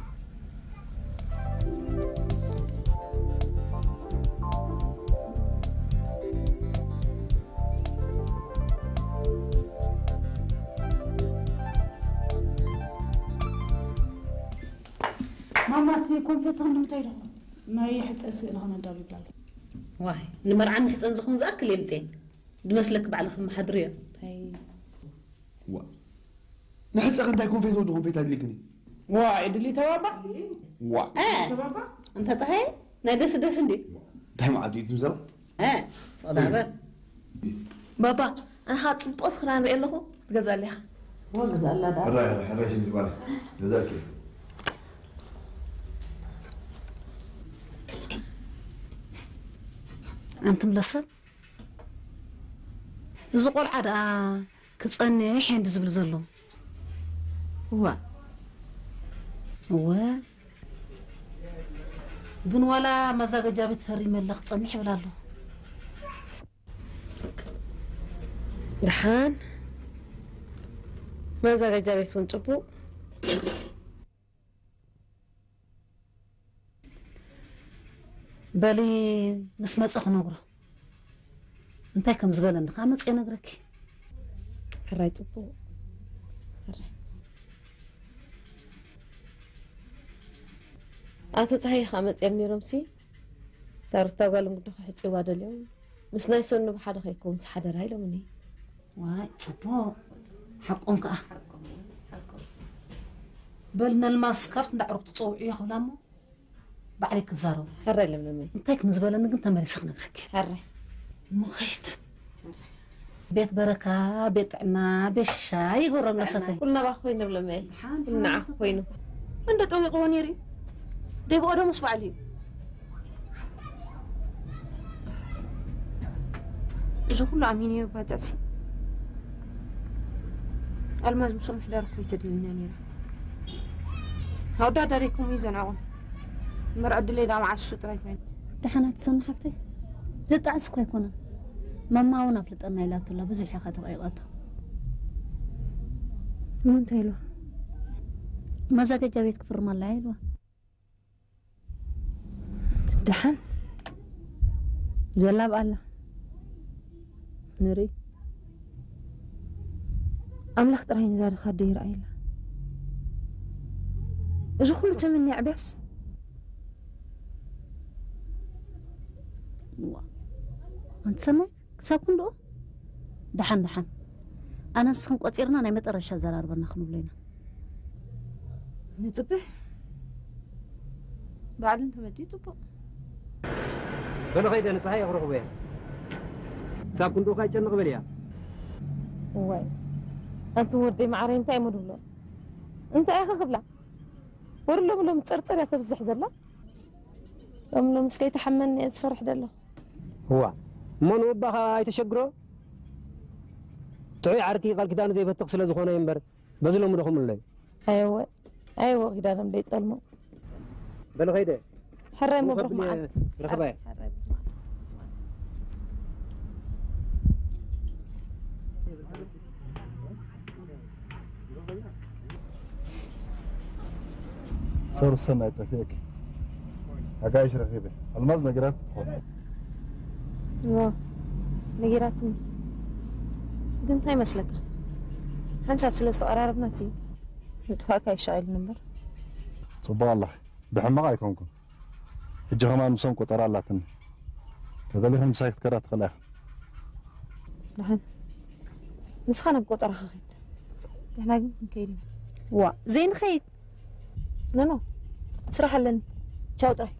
ماما تي كونفيت عندهم تايدو ما يحس اسئله هنا دابي بلال واي نمر عن حصن زخون زاكل يمتين دمسلك بعلخ محضريه هاي وا نحس انت كونفيت ودو كونفيت هادليكني واي دلي توابع وا اه توابع انت صحيح نادس دس ندي دايما عادي تنزلت اه صدابه بابا أنا حاط بقص خلان رأي له تجزا ليها والله جزا الله ده الراي الراي الراي شنو بالك جزاك أنت ملصق زقول عدا كتصني حين تزبل زلو هو هو بن ولا مزاج جابت ثري ملق تصني حبلالو دحان ما زال جابت ونطبو بالي مسمص خنغرو انتي كم زبلن خامص ينغرك حراي طبو حراي أتو تحي خامص يمني رمسي تارتا قالم قد حصي وادليو مس ناي سنو بحدا خيكون حدا رايلو مني واي صبو حقهم كأ بلنا الماسكافت ندعرق تصوعي يا خلامو بعليك الزارو حرة لملمي انتيك مزبلة نقنت ماليسخ نقرك حرة مخيت بيت بركة بيت عنا بالشاي قرب نستي كلنا باخوينا بلمي كلنا عخوينا عند طوي قوانيري دي بقى مصبع علي إذا كل عميني يبادعسي الماز مسمح دار كويت دمنا نيرا هودا داريكم يزن عون مرعد لي دام عشو طريقين دحنا تسن حفتي زت عسكو يكون ماما ونا فلطنا يلاتو لا بزح يخاتو ايقاتو مون تايلو ما زاك جابيت كفر مال عيلوا دحن جلاب الله نري أملخ ترين زار خدير عيلة إيش كله تمني عبس أنت سمعت ساكن له دحن دحن أنا سخن قصيرنا ناي مترشا زرار بنخنو بلينا نتبه بعد انت مدي تبه بنا خيدا نصحي اخرج بها ساكن دوخا يجنق بليا واي انت ودي معري انت يمدولا انت اخي خبلا ورلو لو متصرصر يا تبزح زلا لو لو مسكي تحملني اسفرح دله هو من وبها يتشجرو تعي عركي قال كدان زي بتقسل زخونه ينبر بزلو مدخم الله ايوه ايوه كده انا بديت المو بل خيدا حري مبروك معك رخبه صار السنة يتفيك عقايش رغيبة الماز نقرات تدخل واه نقراتني قلت هاي مسلكة حنساب سلسة قراربنا تي نتفاك هاي شايل نمبر صباح الله بحمقا يكونكم حجة كمان مسومكو ترى الله تني كذلك هم سايكت كرات خلاخ لحن نسخنا بقطر خيط احنا قلت نكيري وا زين خيط نو نو صراحة لن تشاو طرح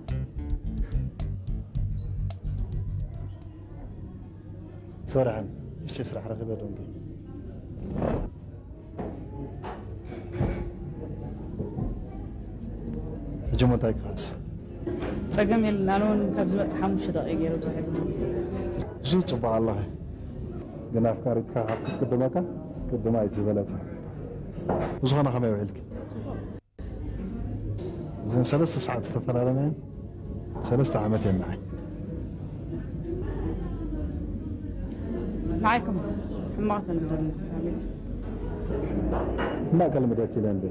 صراحة مش يسرح رغبة دونجي هجموا تايك خاص صقم يلنالون كابزمت حمش دقيقة يرو زحبت زو صباح الله قلنا أفكاري تكاها قدمك قدما يتزبلتها وزغنا خمي وعلك زين ثلاث ساعات استفر لنا ثلاثة عامتين معي معاكم حماة المدرب سامي ما قال مداكي لندي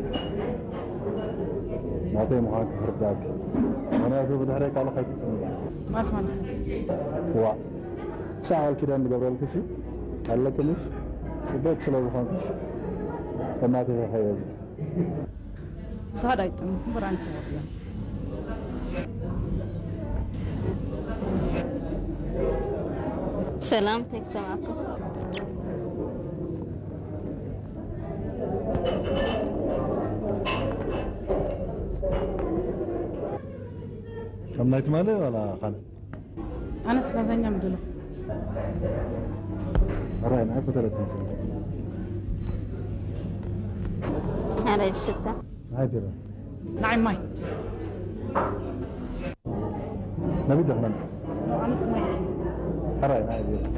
ما تي معاك هرداك وانا اشوف دحريك على خيط التمت ما اسمع هو ساعة كده من قبل الكسي قال لك ليش تبيت سلو خانكش كما تي خيز صار ايتم بران سوى سلامتك سمعكم كم نايت مالي ولا خالد؟ أنا سلازانيا مدلو أراي معك ثلاثين سنة على الستة هاي بيرا نعم ماي نبي دخلت أنا سمعي أراي هاي بيرا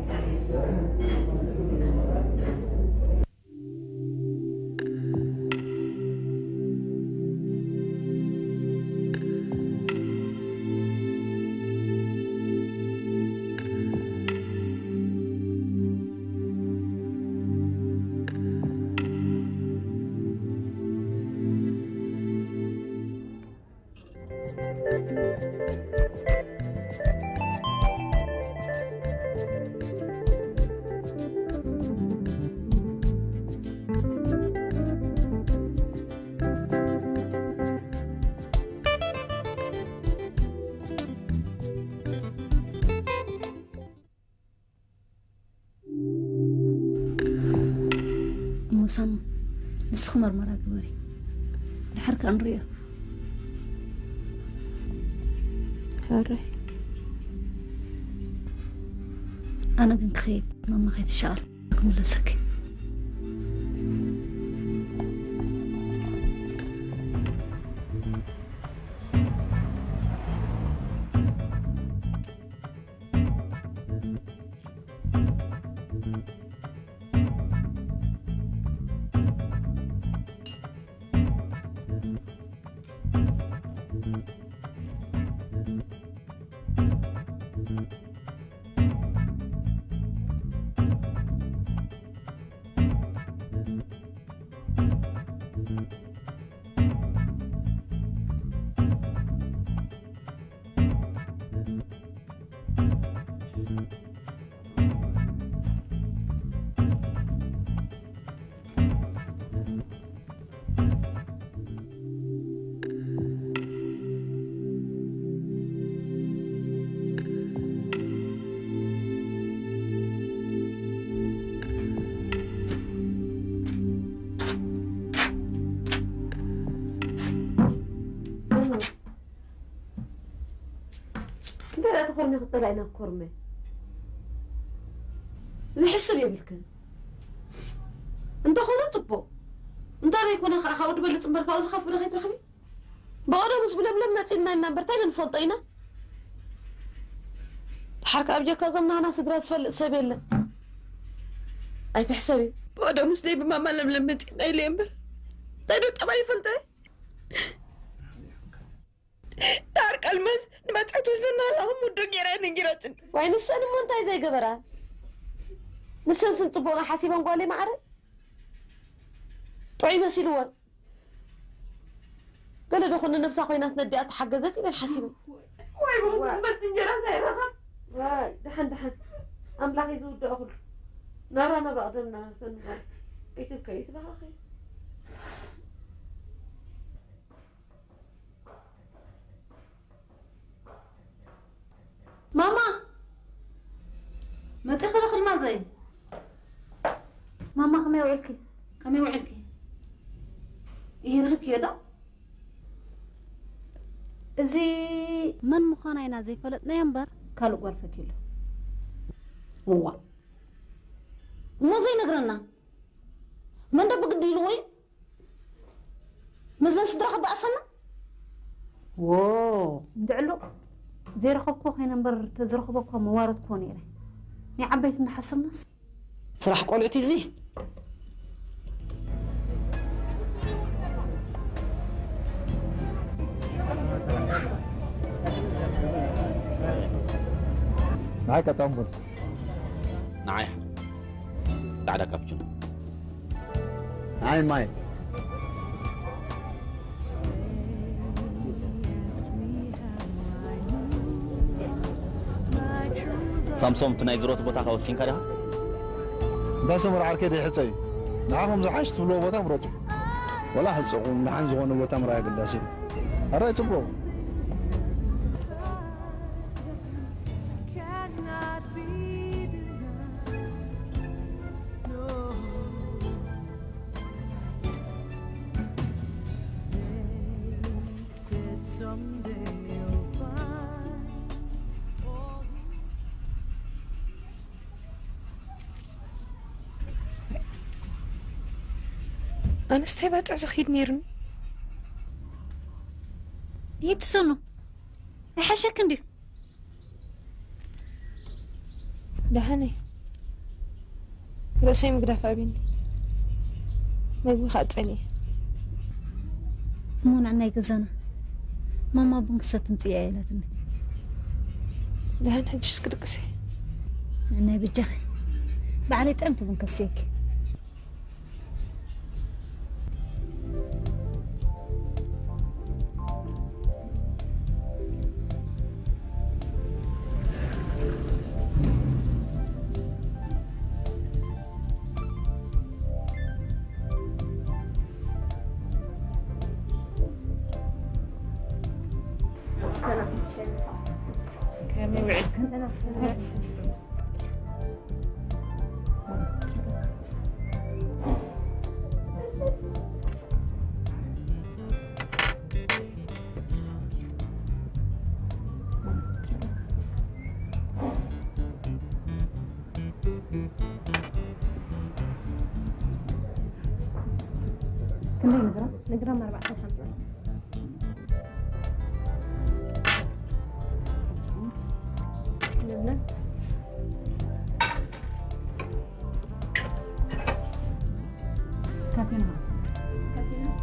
مسام نسخمر مرة قبري الحركة أنريه هاري أنا كنت خيب ماما خيت شعر أكمل سكي تخرني طلعنا كرمه زي حسب يبلك انت خونا طبو انت رايك وانا خاود بلص امبر كاوز خاف بلا خيت رخبي بقدر مس بلا بلا ماتينا نمبر تايل نفوطينا حركه ابجا كازمنا انا سدرا اسفل سبيل اي تحسبي بقدر مس لي بما ملم لمتينا الى امبر تايدو طباي فلتاي دارك المس ما تعتو زنا لهم ودو غيران غيراتن واي نسن مونتاي زي غبرا نسن سن صبونا حسيبن قولي معري طعي مسيلوا قال دخلنا نفسا خوينا ندي اتحجزت الى الحسيبه واي بس بس انجرا سايرها واي دحن دحن املاح يزود اخر نرى انا بقدرنا سن كيف كيف بقى اخي ماما ما تخلق المازي ماما كم يوعلكي كم يوعلكي إيه رغب يدا زي من مخانينا زي فلتنا ينبر قالوا غرفتي له هو مو زي نقرنا من ده بقدي لوي مزن صدرك بأسنا واو دعلو زي رخبكو خينا نبر تزرخبكو موارد كونيري ني عبيت نحسب نص صراحة قولتي زي معاك يا طنبل نعايح تعالى كابتن عين معي سامسونج تناي زروت بوتا خوسين كده بس مر على كده حصي معاهم زحشت بلو بوتا مرتو ولا حصقوا نحن زغون بوتا مرا قداسي الرأي تبو أنا استهبت أزخيد نيرن يتسونو أحشك عندي دهاني رأسي مقدافة بيني ما يبغى خاطني مون عنا يجزانا ماما بنقصت انت يا عيلتنا دهان حجش كرقسي أنا بجخي بعري تأمت بنقصتك كم يوعدك كم نقرا؟ نقرا أربعة وخمسة لبنان كاتينا كاتينا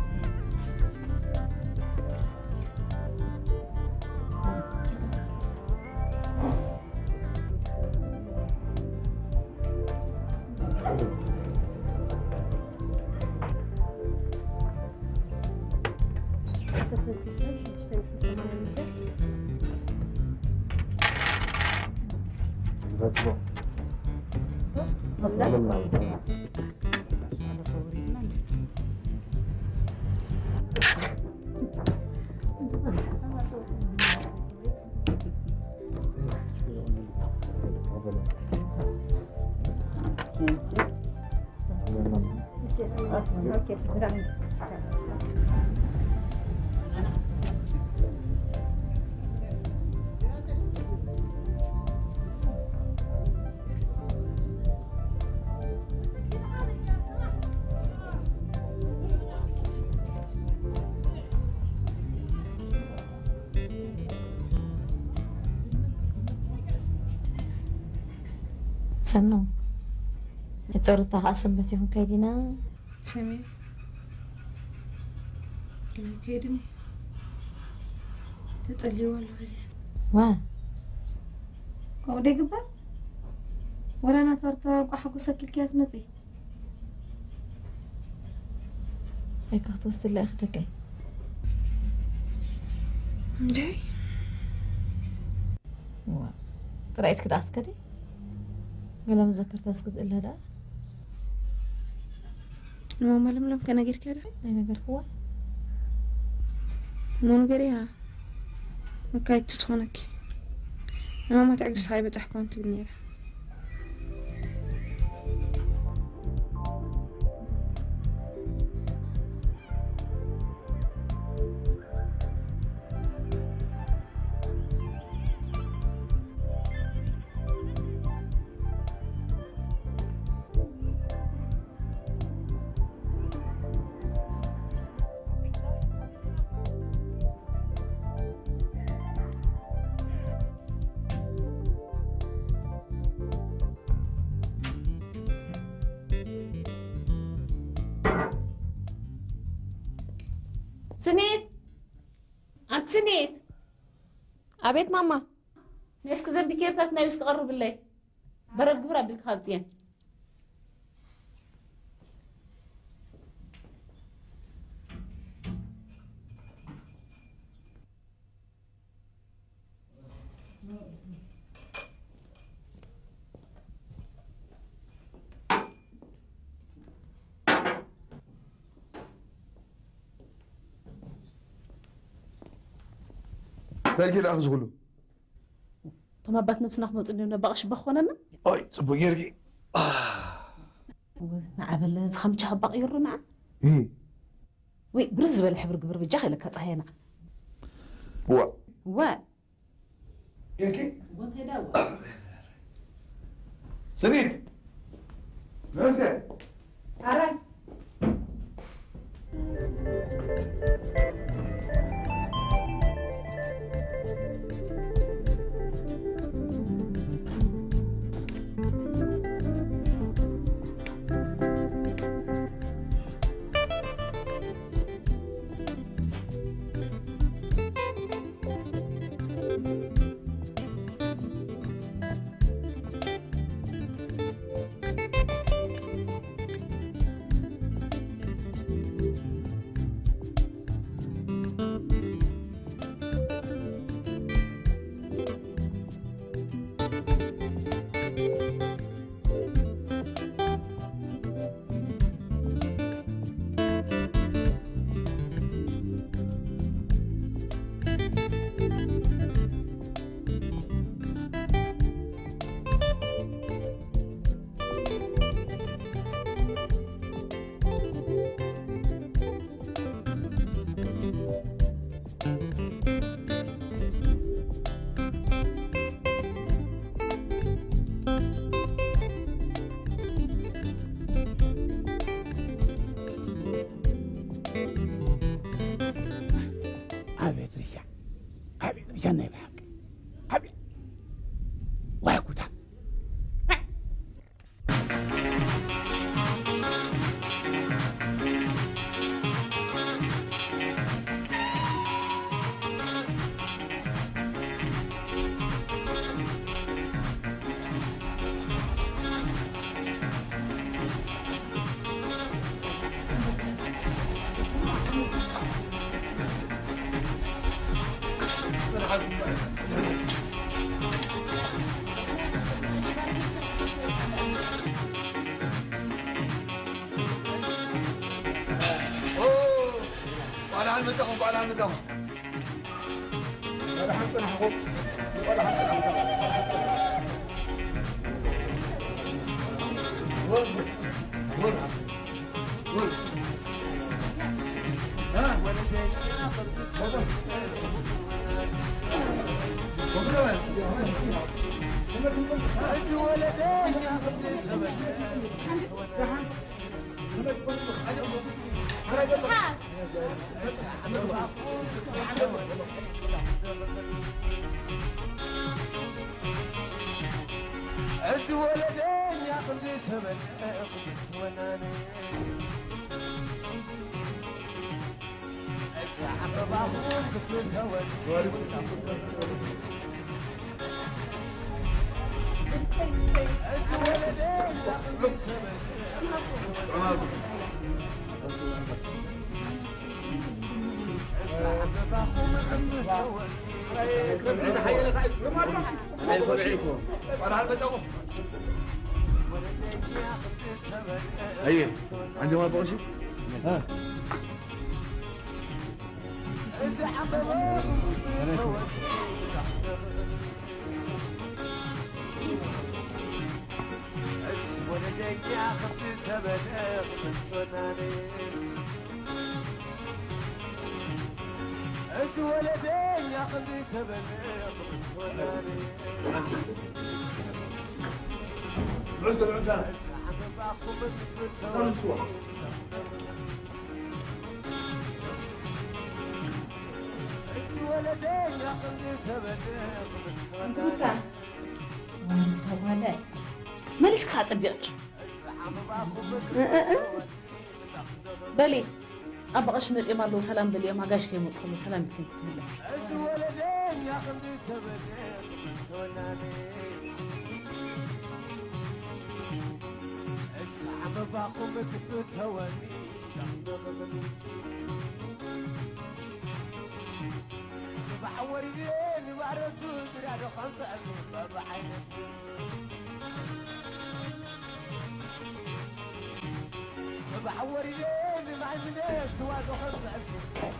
سنو يتورط تقاسم بثيهم كيدنا سامي كنا كيدني تطلي والله وا قودي قبل ولا أنا ترتا وحكو سكل كيات متي هيك اختص اللي أخدك جاي وا ترأيت كده أخذ كده ولا مذكرت أسكز إلا ده ماما لم لم كان أجير كده أي نجر هو مو نجريها ما كايت تتخونك ماما تعكس هاي بتحكوا أنت بالنيرة سنيت أنت سنيت أبيت ماما نسك زنبي كيرتات نايوس قرب الليل برا القبرة بالخابزين تاكل أخذ غلو تما بات نفسنا خمس إنه نبغش بخوننا أي صبوا يرجع نعبل زخم جاب بقى يرنا إيه وي برز ولا حبر قبر بجاهل كتصحينا هو هو يرجع وانت هداوة سنيد نرجع أراي عبيد رجع عبيد رجع نايم حق عبيد وياكوتا وأنا على المنطقة وأنا على المنطقة ولا حتى نحقق ولا حتى نحقق ول ول ول ها تفضل تفضل وين عندي ولدين يا اخي عز ولدين يا خلدي ثمن خبز وناني السحب بعضهم كتل هون عز ولدين يا خلدي ثمن السحب بعضهم كتل هون هي عندي ما بقول شيء ها ولديك يا خبز زبد خبز سناني عز ولدين يا خبز زبد خبز سناني عز العدان ولدين يا خبز زبد خبز سناني ولا مالك خاطبك بلي أبغى أشمت إما له سلام باليوم ما قاش كيموت خلو سلام بكم تملس الولدين يا خمدي تبدين سوناني اسحب باقوم كفت هواني صبح وريين وعرفتو درادو خمسة ألف بابا عينتي صبح وريين مع المنيس وادو خمسة ألف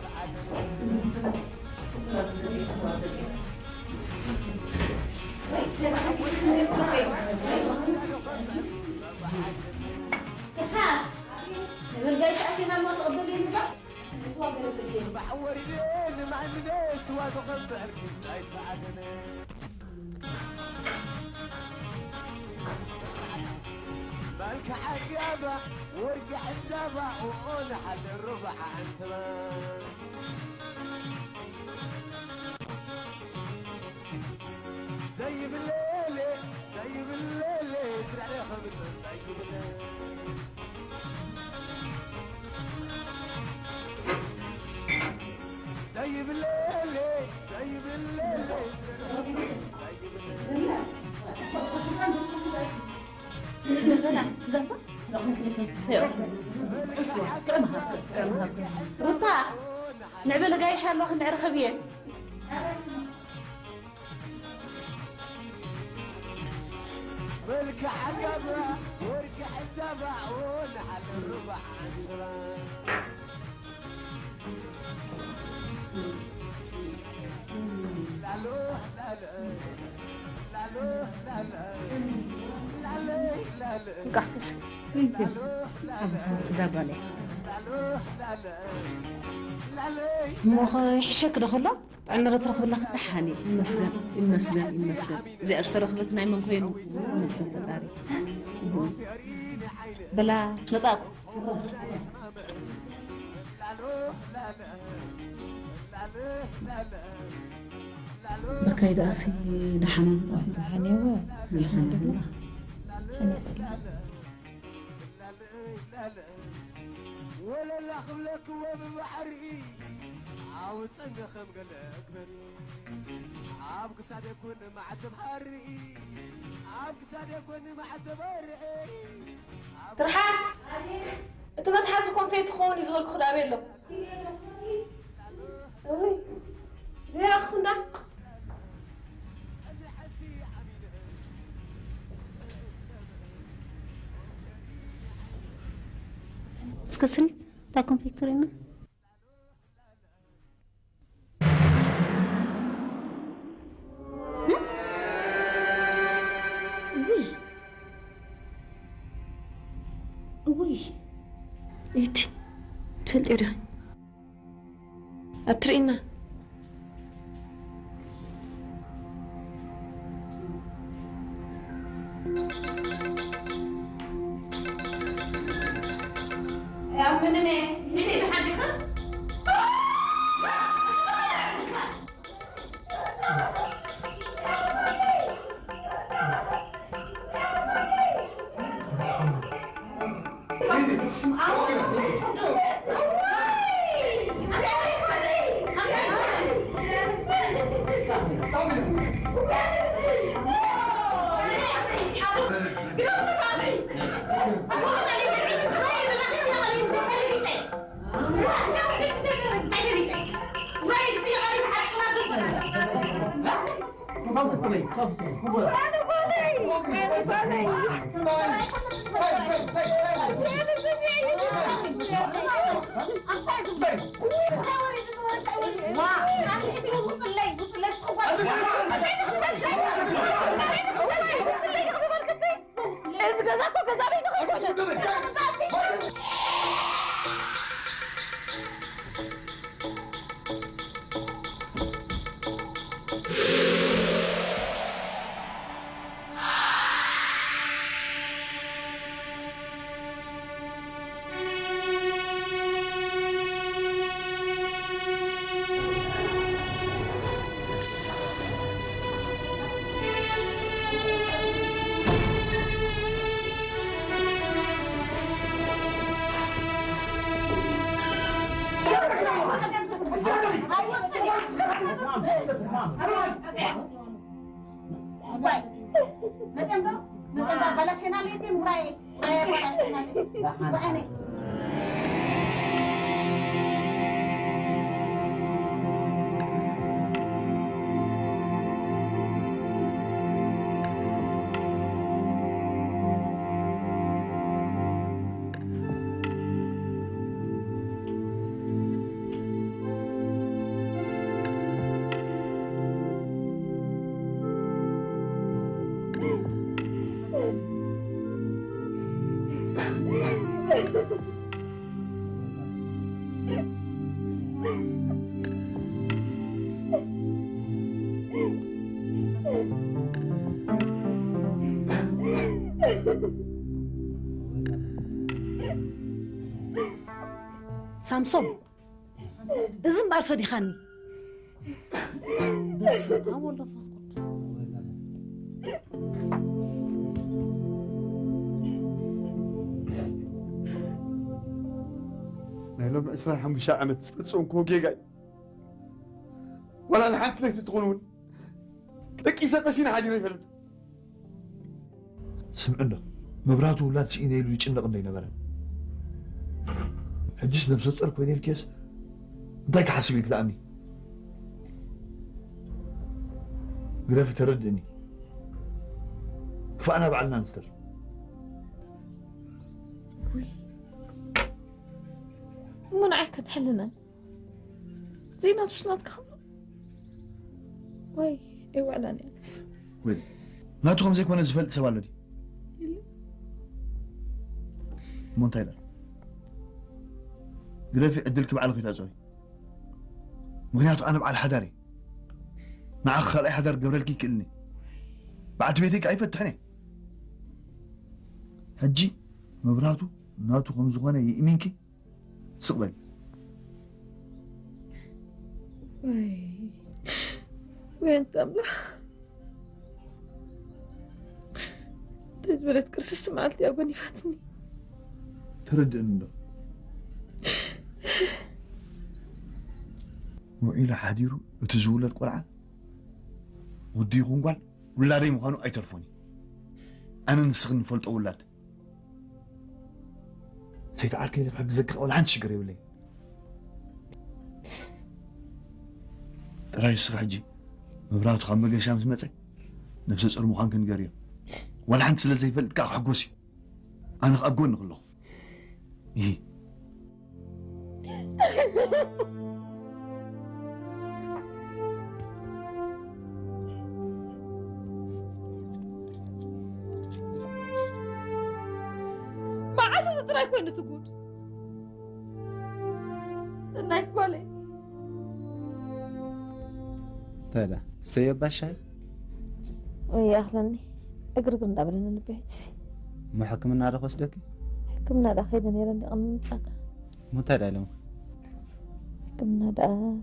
بالجيش أكيد ما تقبلين بقى بحور لين مع الناس وادو خمسة ألف لا يساعدني مالك حجابة ورجع حسابة وقول حد الربع عن سلام زي بالليل زي بالليل يدري عليه خمسة زي بالليل زي بالليل زي بالليل زبلة زبلة لا ممكن يكون كلامها كلامها رطا نعمل قايش هالوقت نعرف خبيه ملك عقبة ورجع السبع ونحل الربع عن سلام لالوه لالوه لالوه لالوه لالوه قحكس زبلة مو يحشك دخله عنا رترخب لك دحاني المسجن المسجن المسجن زي استرخبت نايم من كوين المسجن فتاري بلا نطاق بكاي داسي دحنا دحاني هو الحمد لله ولا لاخذ لك وببحري عاود صنخم قلك بري عابك سعد يكون مع تبحري عابك سعد يكون مع تبرئي ترحاس انت ما تحاسكم في تخون يزغل خدا بيلو اوي زي اخونا سكسنت تاكم فيكتورينا وي ايتي تفلت يدا اترينا يا منني هدي بحدك سامسون إذن بعرف دي خاني بس أول لفظ نهلم عسران حمشة عمت تصوم كوكي جاي ولا أنا حتى ليش تقولون لك إذا قسينا حاجة يفلت سمعنا مبراته ولا تسينا يلو يتشنق لنا بلا حجس نفسه تصرف وين الكيس داك حاسبك لأمي قرافي تردني فأنا بعلنا نستر منعك نحلنا زينة وشنات كخمر وي ايوه علاني انس وين ناتو خمزيك وانا زفلت سوالو دي مونتايلر قرافي ادلك بعلى خيط ازوي مغنياتو انا بعلى حداري مع خال اي حدار قبل الكيك إلني بعد بيتك اي فتحني هجي مبراتو ناتو خمز وانا يمينكي سقبل وي وين تملا تجبرت كرسست معلتي اقوني فاتني ترد انه وإلى حديرو وتزول القرعة وديهم قال ولا ريم كانوا أي تلفوني أنا نسخن فلت أولاد سيد عاركين في حق زكر ولا عند شجري ولا ترى يسخ حجي مبرات خام مجا شامس متى نفس الصور مخان كن قريب ولا عند سلا زي فلت كاع حقوسي أنا أقول نقول إيه ما عسى تراك وين تقول سنايك بالي تلا سيب باشاي ويا أهلني أقرق من قبل أن نبيعتسي مو حكمنا على خصدك حكمنا على خيدا نيران قانون تاكا مو تلا لهم حكمنا على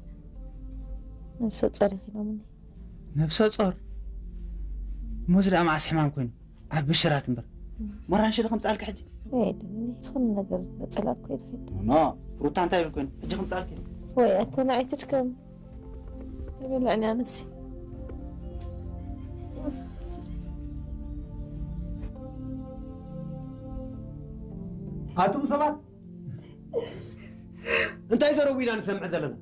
نفسه صار خلامني نفسه صار مزرعة مع سحمان كوين عب بشرات مبر مرة نشيل خمس آلك حجي ويدني صون نقر نتسلاك كوين خيد نا فروتان تايل كوين حجي خمس آلك وي أتنا عيتك كم يبلعني أنسي هاتم سبات انت يزروينا نسمع زلنا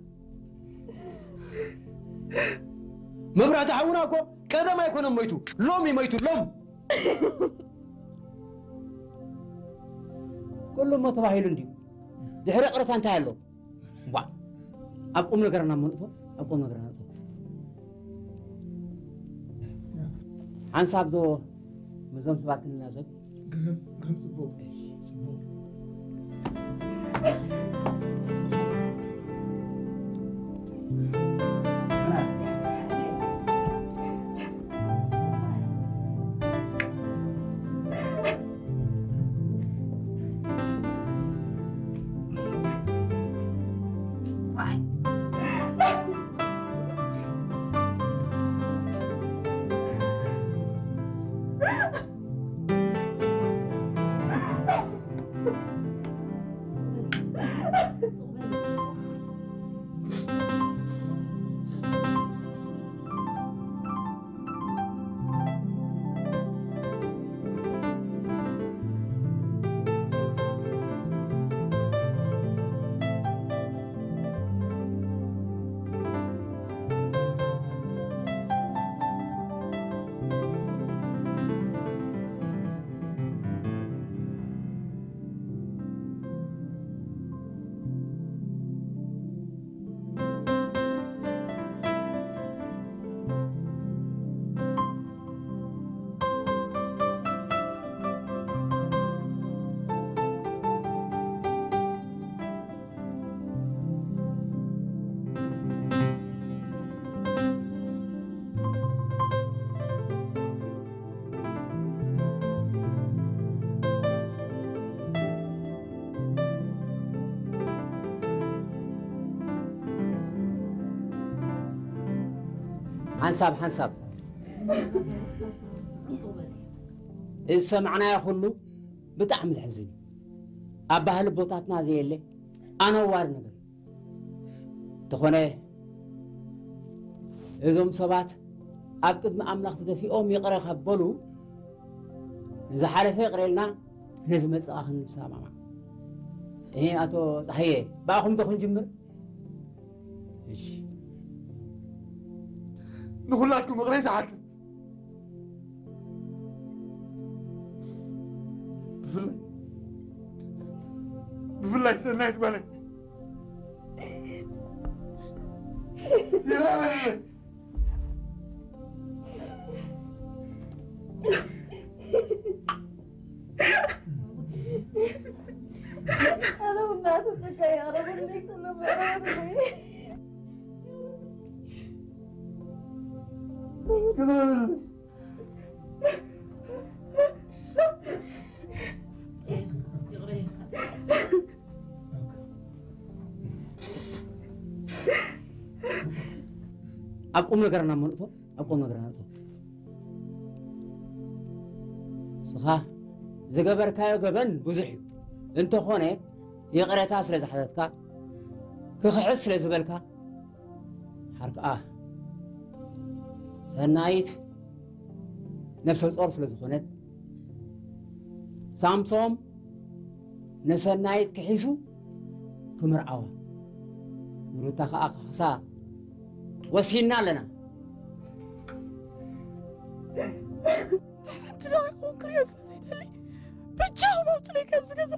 مبرات حوناكو كذا ما يكون ميتو لومي ميتو لوم كل ما تباهيل انديو دحري قرت انت هالو وا اقوم نغرنا منطفو اقوم نغرنا تو عن صابدو مزوم سبات كنا زب قرم قرم سبو سبو حنساب حنساب إذا سمعنا يا خلو بتعمل حزني أبا هالبوتاتنا زي اللي أنا وار نقول تخونه إذا مصابات أبكت ما أملاك تدفي أم يقرأ خبلو إذا حالة فقر لنا لازم نسأخن نسامع إيه أتو صحيح باخم تخون جمر إيش نقول لكم غريزة حتى بفلا بفلا سنايت بالك يا أنا والناس تتكي أنا بنيك أنا بنيك أقوم نقرأنا منطو أقوم نقرأنا تو صح زجبر كايو جبن بزحيو أنت خونه يقرأ تاسر زحلتك كخحس لزبلك حرك آه سنايت نفس الأرس لزخونت سامسوم نسنايت كحيسو كمرعوا نروتاخ أخ خسا وسينا لنا أنت لا يكون كرياس زيد لي بتجاوب أوتري كذا كذا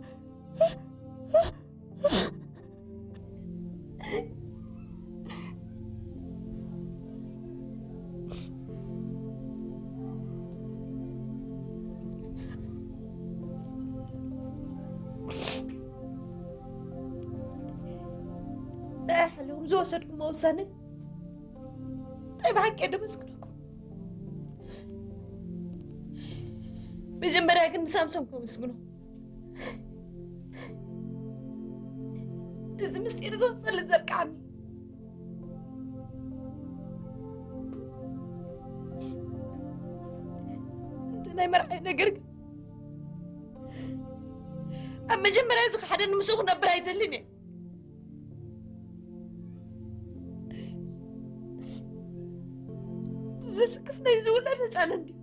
لا حلوم زوجتكم موساني طيب حكي أنا مسكنكم مجمرة كن سامسونكم مسكنو إذا مستير زوف اللي زرق عني أنت ناي مرعي نقرق أما جمرة يزق حدا نمسوخ نبراي تليني زسكفنا يزول أنا سألني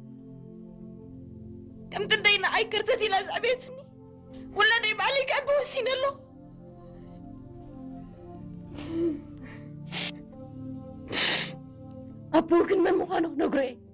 كم تدينا أي كرتتي لازعبيتني ولا نيم عليك أبو وسين الله أبوك من مغانو نقرأ